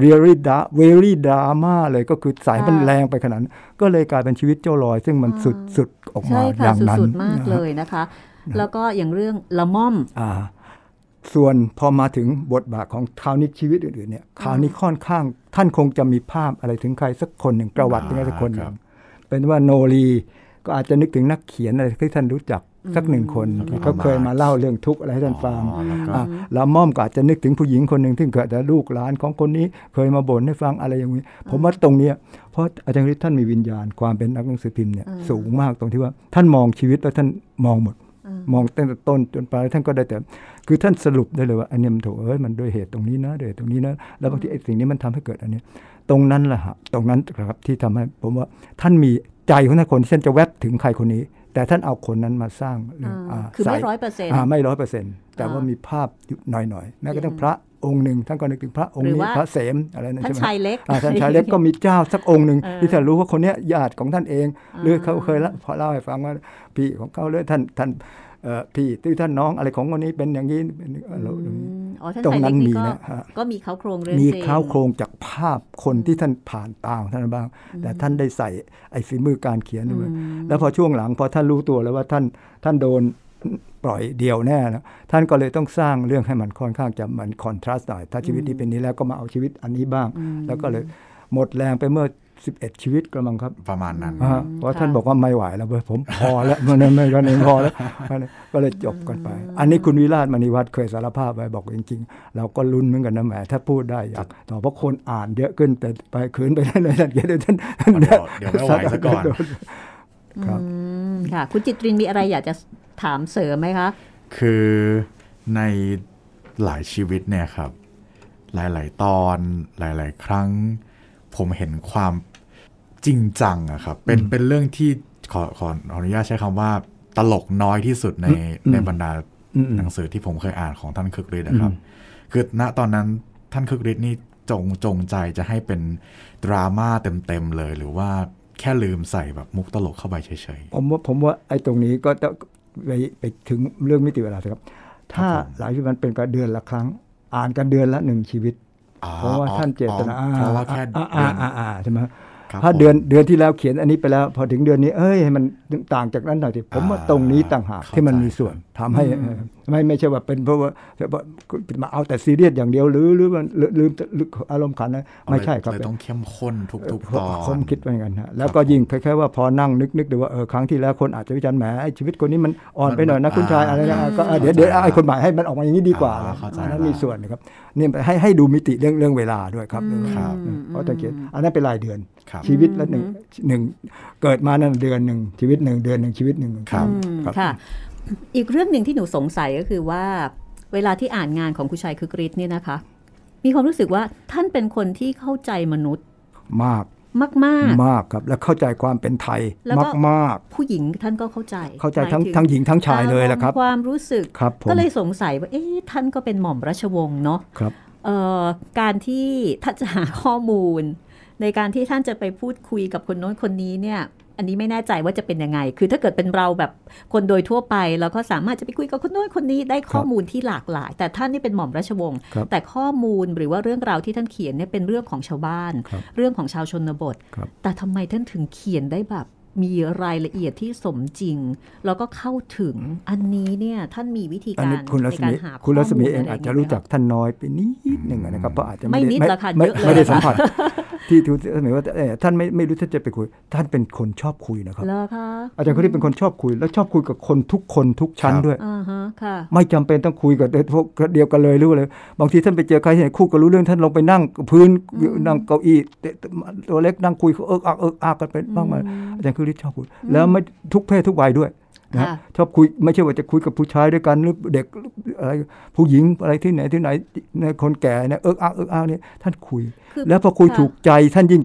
very drama เลยก็คือใส่ให้มันแรงไปขนาดนั้นก็เลยกลายเป็นชีวิตเจ้าลอยซึ่งมันสุดออกมาอย่างนั้นสุดมากเลยนะคะแล้วก็อย่างเรื่องละม่อมส่วนพอมาถึงบทบาทของคราวนี้ชีวิตอื่นๆเนี่ยคราวนี้ค่อนข้างท่านคงจะมีภาพอะไรถึงใครสักคนหนึ่งประวัติถึงใครสักคนหนึ่งเป็นว่าโนรีก็อาจจะนึกถึงนักเขียนอะไรที่ท่านรู้จักสักหนึ่งคนเขาเคยมาเล่าเรื่องทุกข์อะไรให้ท่านฟังแล้วม่อมก็อาจจะนึกถึงผู้หญิงคนหนึ่งที่เกิดแต่ลูกหลานของคนนี้เคยมาบ่นให้ฟังอะไรอย่างนี้ผมว่าตรงนี้เพราะอาจารย์ฤทธิ์ท่านมีวิญญาณความเป็นนักหนังสือพิมพ์เนี่ยสูงมากตรงที่ว่าท่านมองชีวิตแล้วท่านมองหมดมองตั้งแต่ต้นจนปลายท่านก็ได้แต่คือท่านสรุปได้เลยว่าอันนี้มันถูกมันด้วยเหตุตรงนี้นะด้วยตรงนี้นะแล้วบางทีไอ้สิ่งนี้มันทำให้เกิดอันนี้ตรงนั้นแหละฮะตรงนั้นครับที่ทำให้ผมว่าท่านมีใจของท่านคนที่ท่านจะแวบถึงใครคนนี้แต่ท่านเอาคนนั้นมาสร้างคือไม่100% ไม่100%แต่ว่ามีภาพหน่อยๆแม้กระทั่งพระองค์หนึ่งท่านก็นึกถึงพระองค์นี้พระเสมอะไรนั่นใช่ไหมท่านชายเล็กท่านชายเล็กก็มีเจ้าสักองค์หนึ่งที่ท่านรู้ว่าคนนี้ญาติของท่านเองหรือเขาเคยพอเล่าให้ฟังว่าพี่ของเขาเลยท่านพี่ที่ท่านน้องอะไรของคนนี้เป็นอย่างนี้ตรงนั้นมีนะก็มีเขาโครงเรื่องมีเขาโครงจากภาพคนที่ท่านผ่านตาของท่านบ้างแต่ท่านได้ใส่ไอ้ฝีมือการเขียนด้วยแล้วพอช่วงหลังพอท่านรู้ตัวแล้วว่าท่านโดนปล่อยเดี่ยวแน่นะท่านก็เลยต้องสร้างเรื่องให้มันค่อนข้างจะมันคอนทราสต์หน่อยถ้าชีวิตนี้เป็นนี้แล้วก็มาเอาชีวิตอันนี้บ้างแล้วก็เลยหมดแรงไปเมื่อ11ชีวิตกระมังครับประมาณนั้นเพราะท่านบอกว่าไม่ไหวแล้วผมพอแล้วมันไม่กันเองพอแล้วก็เลยจบกันไปอันนี้คุณวิราชมณีวัฒน์เคยสารภาพไว้บอกจริงๆเราก็ลุ้นเหมือนกันนะแหมถ้าพูดได้อยากต่อเพราะคนอ่านเยอะขึ้นแต่ไปขืนไปได้เลยท่านเดี๋ยวไม่ไหวซะก่อนครับค่ะคุณจิตรินมีอะไรอยากจะถามเสริมไหมคะคือในหลายชีวิตเนี่ยครับหลายๆตอนหลายๆครั้งผมเห็นความจริงจังอะครับเป็นเรื่องที่ขออนุญาตใช้คำว่าตลกน้อยที่สุดในบรรดาหนังสือที่ผมเคยอ่านของท่านคึกฤทธิ์นะครับคือณตอนนั้นท่านคึกฤทธิ์นี่จงใจจะให้เป็นดราม่าเต็มเลยหรือว่าแค่ลืมใส่แบบมุกตลกเข้าไปเฉยๆผมว่าไอ้ตรงนี้ก็จะไปถึงเรื่องมิติเวลาครับถ้าหลายชีวิตมันเป็นกันเดือนละครั้งอ่านกันเดือนละ1ชีวิตเพราะว่าท่านเจตนาเพราะว่าแค่ใช่ไหมถ้าเดือนที่แล้วเขียนอันนี้ไปแล้วพอถึงเดือนนี้ให้มันต่างจากนั้นหน่อยสิผมว่าตรงนี้ต่างหากที่มันมีส่วนทำให้ไม่ใช่ว่าเป็นเพราะว่ามาเอาแต่ซีเรียสอย่างเดียวหรือมันลืมอารมณ์ขันนะไม่ใช่ครับต้องเข้มข้นทุกตอนผมคิดว่าอย่างนั้นฮะแล้วก็ยิ่งคล้ายๆว่าพอนั่งนึกดูว่าครั้งที่แล้วคนอาจจะวิจารณ์แหมชีวิตคนนี้มันอ่อนไปหน่อยนะคุณชายอะไรนะก็เดี๋ยวไอ้คนใหม่ให้มันออกมาอย่างนี้ดีกว่านั้นมีส่วนนะครับนี่ให้ดูมิติเรื่องเวลาด้วยครับเพราะตะเกียบอันนั้นเป็นรายเดือนชีวิตละหนึ่งเกิดมานั่นเดือนหนึ่งชีวิต1เดือน1ชีวิต1 ครับค่ะอีกเรื่องหนึ่งที่หนูสงสัยก็คือว่าเวลาที่อ่านงานของคุณชัยคึกฤทธิ์เนี่ยนะคะมีความรู้สึกว่าท่านเป็นคนที่เข้าใจมนุษย์มากครับและเข้าใจความเป็นไทยมากผู้หญิงท่านก็เข้าใจทั้งหญิงทั้งชายเลยแหละครับความรู้สึกก็เลยสงสัยว่าท่านก็เป็นหม่อมราชวงศ์เนาะการที่ท่านจะหาข้อมูลในการที่ท่านจะไปพูดคุยกับคนโน้นคนนี้เนี่ยอันนี้ไม่แน่ใจว่าจะเป็นยังไงคือถ้าเกิดเป็นเราแบบคนโดยทั่วไปเราก็สามารถจะไปคุยกับคนโน้นคนนี้ได้ข้อมูลที่หลากหลายแต่ท่านนี่เป็นหม่อมราชวงศ์แต่ข้อมูลหรือว่าเรื่องราวที่ท่านเขียนเนี่ยเป็นเรื่องของชาวบ้านเรื่องของชาวชนบทแต่ทำไมท่านถึงเขียนได้แบบมีรายละเอียดที่สมจริงแล้วก็เข้าถึงอันนี้เนี่ยท่านมีวิธีการในการหาข้อมูลคุณรัศมีเองอาจจะรู้จักท่านน้อยไปนิดหนึ่งนะครับเพราะอาจจะไม่ได้สัมผัสที่ทุกท่านหมายว่าท่านไม่รู้ท่านจะไปคุยท่านเป็นคนชอบคุยนะครับอาจารย์คนนี้เป็นคนชอบคุยแล้วชอบคุยกับคนทุกชั้นด้วยไม่จำเป็นต้องคุยกับพวกเดียวกันเลยหรืออะไรบางทีท่านไปเจอใครที่ไหนคู่ก็รู้เรื่องท่านลงไปนั่งพื้นนั่งเก้าอี้ตัวเล็กนั่งคุยเอิกอักกันไปบ้างมาอาจารย์ชอบคุยแล้วไม่ทุกเพศทุกวัยด้วยนะชอบคุยไม่ใช่ว่าจะคุยกับผู้ชายด้วยกันหรือเด็กอะไรผู้หญิงอะไรที่ไหนคนแก่เนี่ยเอิกอักเนี่ยท่านคุยแล้วพอคุยถูกใจท่านยิ่ง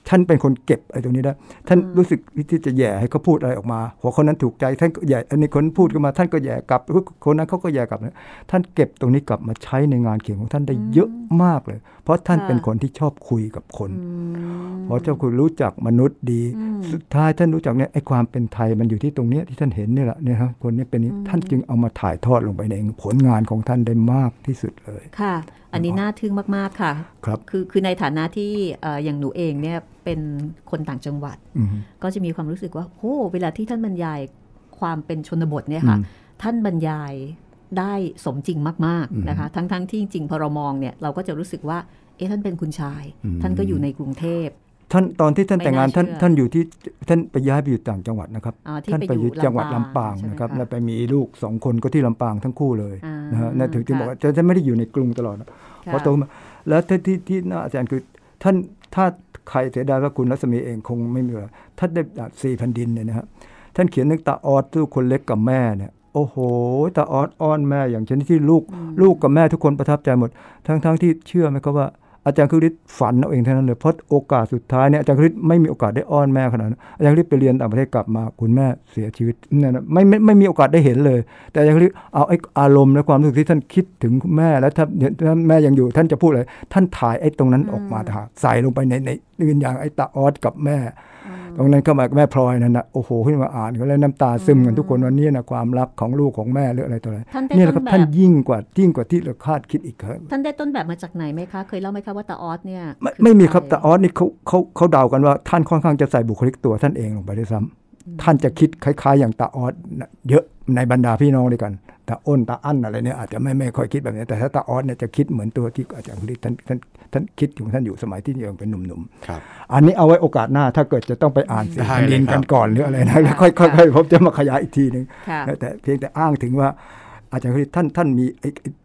ท่านเป็นคนเก็บไอ้ตรงนี้ได้ท่านรู้สึกที่จะแย่ให้เขาพูดอะไรออกมาหัวคนนั้นถูกใจท่านก็แย่อันนี้คนพูดขึ้นมาท่านก็แย่กลับคนนั้นเขาก็แย่กลับนะท่านเก็บตรงนี้กลับมาใช้ในงานเขียนของท่านได้เยอะมากเลยเพราะท่านเป็นคนที่ชอบคุยกับคนเพราะชอบคุยรู้จักมนุษย์ดีสุดท้ายท่านรู้จักเนี่ยไอ้ความเป็นไทยมันอยู่ที่ตรงนี้ที่ท่านเห็นนี่แหละเนี่ยครับคนนี้เป็นนี้ท่านจึงเอามาถ่ายทอดลงไปในผลงานของท่านได้มากที่สุดเลยค่ะอันนี้น่าทึ่งมากๆค่ะครับคือในฐานะที่อย่างหนูเองเนี่ยเป็นคนต่างจังหวัดก็จะมีความรู้สึกว่าโอ้เวลาที่ท่านบรรยายความเป็นชนบทเนี่ยค่ะท่านบรรยายได้สมจริงมากๆนะคะทั้งที่จริงพอเรามองเนี่ยเราก็จะรู้สึกว่าท่านเป็นคุณชายท่านก็อยู่ในกรุงเทพท่านตอนที่ท่านแต่งงานท่านอยู่ที่ท่านไปย้ายไปอยู่ต่างจังหวัดนะครับท่านไปอยู่จังหวัดลำปางนะครับแล้วไปมีลูก2 คนก็ที่ลำปางทั้งคู่เลยนะฮะนั่นถึงบอกว่าท่านไม่ได้อยู่ในกรุงตลอดเพราะโตมาแล้วที่น่าอาจารย์คือท่านถ้าใครเสียดายว่าคุณรัศมีเองคงไม่มีเวลาท่านได้4 แผ่นดินเนี่ยนะฮะท่านเขียนเรื่องตาออดลูกคนเล็กกับแม่เนี่ยโอ้โหตาออดอ้อนแม่อย่างชนิดที่ลูกกับแม่ทุกคนประทับใจหมดทั้งที่เชื่อไหมครับว่าอาจารย์คริสฝันเอาเองเท่านั้นเลยเพราะโอกาสสุดท้ายเนี่ยอาจารย์คริสไม่มีโอกาสได้อ้อนแม่ขนาดนั้นอาจารย์คริสไปเรียนต่างประเทศกลับมาคุณแม่เสียชีวิตเนี่ยนะไม่มีโอกาสได้เห็นเลยแต่อาจารย์คริสเอาไอ้อารมณ์และความรู้สึกที่ท่านคิดถึงแม่แล้วถ้าแม่ยังอยู่ท่านจะพูดอะไรท่านถ่ายไอ้ตรงนั้นออกมาใส่ลงไปในอย่างไอ้ตาออดกับแม่ตรงนั้นเข้ามาแม่พลอยนั่นนะโอ้โหขึ้นมาอ่านก็เลยน้ำตาซึมกันทุกคนวันนี้นะความรักของลูกของแม่หรืออะไรตัวอะไรนี่แหละครับท่านยิ่งกว่าที่เราคาดคิดอีกครับท่านได้ต้นแบบมาจากไหนไหมคะเคยเล่าไหมคะว่าตาออสเนี่ยไม่มีครับตาออสนี่เขาเดากันว่าท่านค่อนข้างจะใส่บุคลิกตัวท่านเองลงไปด้วยซ้ำท่านจะคิดคล้ายๆอย่างตาออสเยอะในบรรดาพี่น้องด้วยกันตาอ้นตาอั้นอะไรเนี่ยอาจจะไม่ค่อยคิดแบบนี้แต่ถ้าตาออสเนี่ยจะคิดเหมือนตัวที่อาจารย์ท่านคิดของท่านอยู่สมัยที่ยังเป็นหนุ่มๆอันนี้เอาไว้โอกาสหน้าถ้าเกิดจะต้องไปอ่าน4 แผ่นดินกันก่อนหรืออะไรนะแล้วค่อยๆผมจะมาขยายอีกทีนึงแต่เพียงแต่อ้างถึงว่าอาจารย์ท่านมี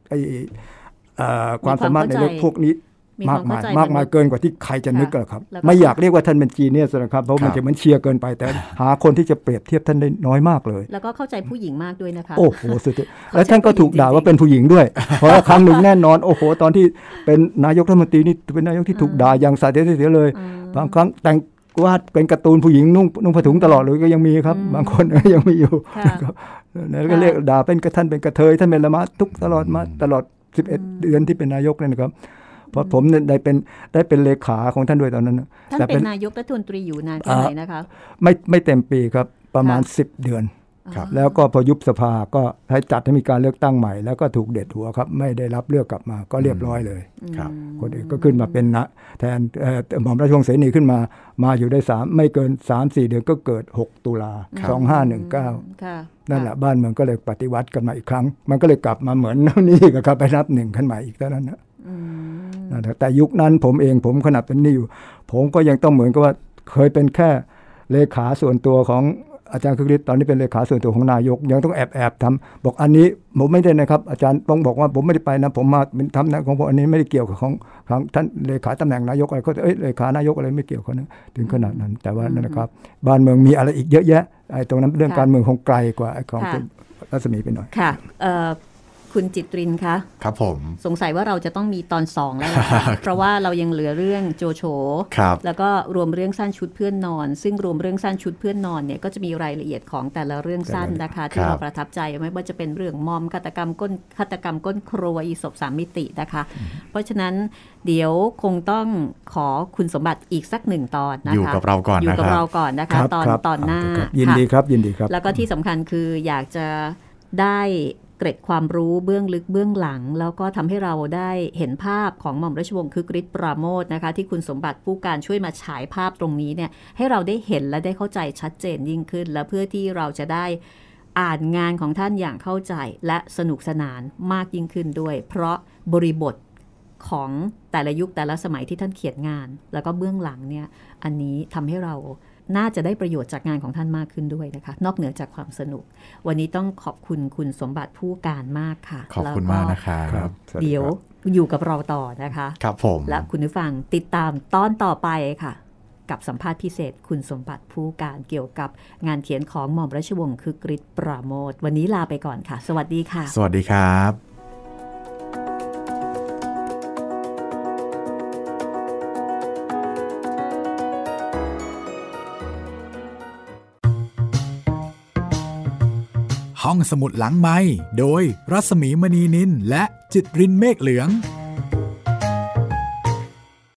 ความสามารถในเรื่องพวกนี้มากมายเกินกว่าที่ใครจะนึกกันครับไม่อยากเรียกว่าท่านเป็นจีเนียสนะครับเพราะมันจะเหมือนเชียร์เกินไปแต่หาคนที่จะเปรียบเทียบท่านได้น้อยมากเลยแล้วก็เข้าใจผู้หญิงมากด้วยนะคะโอ้โหสุดแล้วท่านก็ถูกด่าว่าเป็นผู้หญิงด้วยเพราะครั้งหนึ่งแน่นอนโอ้โหตอนที่เป็นนายกรัฐมนตรีนี่เป็นนายกที่ถูกด่าอย่างสาดเสียเลยบางครั้งแต่งวาดเป็นการ์ตูนผู้หญิงนุ่งผ้าถุงตลอดเลยก็ยังมีครับบางคนยังมีอยู่แล้วก็เรียกด่าเป็นท่านเป็นกระเทยท่านเป็นละมาทุกตลอด11 เดือนที่เป็นนายกเนี่ยนะครับเพราะผมได้เป็นเลขาของท่านด้วยตอนนั้นท่านเป็นนายกรัฐมนตรีอยู่นานแค่ไหนนะคะไม่เต็มปีครับประมาณ10 เดือนแล้วก็พอยุบสภาก็ให้จัดให้มีการเลือกตั้งใหม่แล้วก็ถูกเด็ดหัวครับไม่ได้รับเลือกกลับมาก็เรียบร้อยเลยคนอื่นก็ขึ้นมาเป็นแทนหม่อมราชวงศ์เสนีขึ้นมาอยู่ได้ไม่เกิน 3-4 เดือนก็เกิด6 ตุลา 2519นั่นแหละบ้านเมืองก็เลยปฏิวัติกันมาอีกครั้งมันก็เลยกลับมาเหมือนนี่ก็ครับไปนับ1ขึ้นมาอีกเท่านั้นนะแต่ยุคนั้นผมขนาดเป็นนี่อยู่ผมก็ยังต้องเหมือนกับว่าเคยเป็นแค่เลขาส่วนตัวของอาจารย์คริสตอนนี้เป็นเลขาส่วนตัวของนายกยังต้องแอบทำบอกอันนี้ผมไม่ได้นะครับอาจารย์ต้องบอกว่าผมไม่ได้ไปนะผมมาทำนะของผมอันนี้ไม่ได้เกี่ยวกับของท่านเลขาตำแหน่งนายกอะไรก็เลขานายกอะไรไม่เกี่ยวกันนะถึงขนาดนั้นแต่ว่านั่นนะครับบ้านเมืองมีอะไรอีกเยอะแยะไอ้ตรงนั้นเรื่องการเมืองคงไกลกว่าของรัศมีไปหน่อยค่ะคุณจิตรินคะครับผมสงสัยว่าเราจะต้องมีตอน2แล้วนะคะ เพราะว่าเรายังเหลือเรื่องโจโฉแล้วก็รวมเรื่องสั้นชุดเพื่อนนอนซึ่งรวมเรื่องสั้นชุดเพื่อนนอนเนี่ยก็จะมีรายละเอียดของแต่ละเรื่องสั้นนะคะที่เราประทับใจไม่ว่าจะเป็นเรื่องมอมฆาตกรรมก้นครัวอีศพ3 มิตินะคะเพราะฉะนั้นเดี๋ยวคงต้องขอคุณสมบัติอีกสัก1 ตอนนะคะอยู่กับเราก่อนนะคะตอนหน้ายินดีครับแล้วก็ที่สำคัญคืออยากจะได้เกร็ดความรู้เบื้องลึกเบื้องหลังแล้วก็ทำให้เราได้เห็นภาพของหม่อมราชวงศ์คึกฤทธิ์ปราโมชนะคะที่คุณสมบัติผู้การช่วยมาฉายภาพตรงนี้เนี่ยให้เราได้เห็นและได้เข้าใจชัดเจนยิ่งขึ้นและเพื่อที่เราจะได้อ่านงานของท่านอย่างเข้าใจและสนุกสนานมากยิ่งขึ้นด้วยเพราะบริบทของแต่ละยุคแต่ละสมัยที่ท่านเขียนงานแล้วก็เบื้องหลังเนี่ยอันนี้ทำให้เราน่าจะได้ประโยชน์จากงานของท่านมากขึ้นด้วยนะคะนอกเหนือจากความสนุกวันนี้ต้องขอบคุณคุณสมบัติผู้การมากค่ะขอบคุณมากนะครับเดี๋ยวอยู่กับเราต่อนะคะครับผมและคุณผู้ฟังติดตามตอนต่อไปค่ะกับสัมภาษณ์พิเศษคุณสมบัติผู้การเกี่ยวกับงานเขียนของหม่อมราชวงศ์คึกฤทธิ์ปราโมชวันนี้ลาไปก่อนค่ะสวัสดีค่ะสวัสดีครับห้องสมุดหลังไมค์โดยรัศมีมณีนินและจิตรินเมฆเหลือง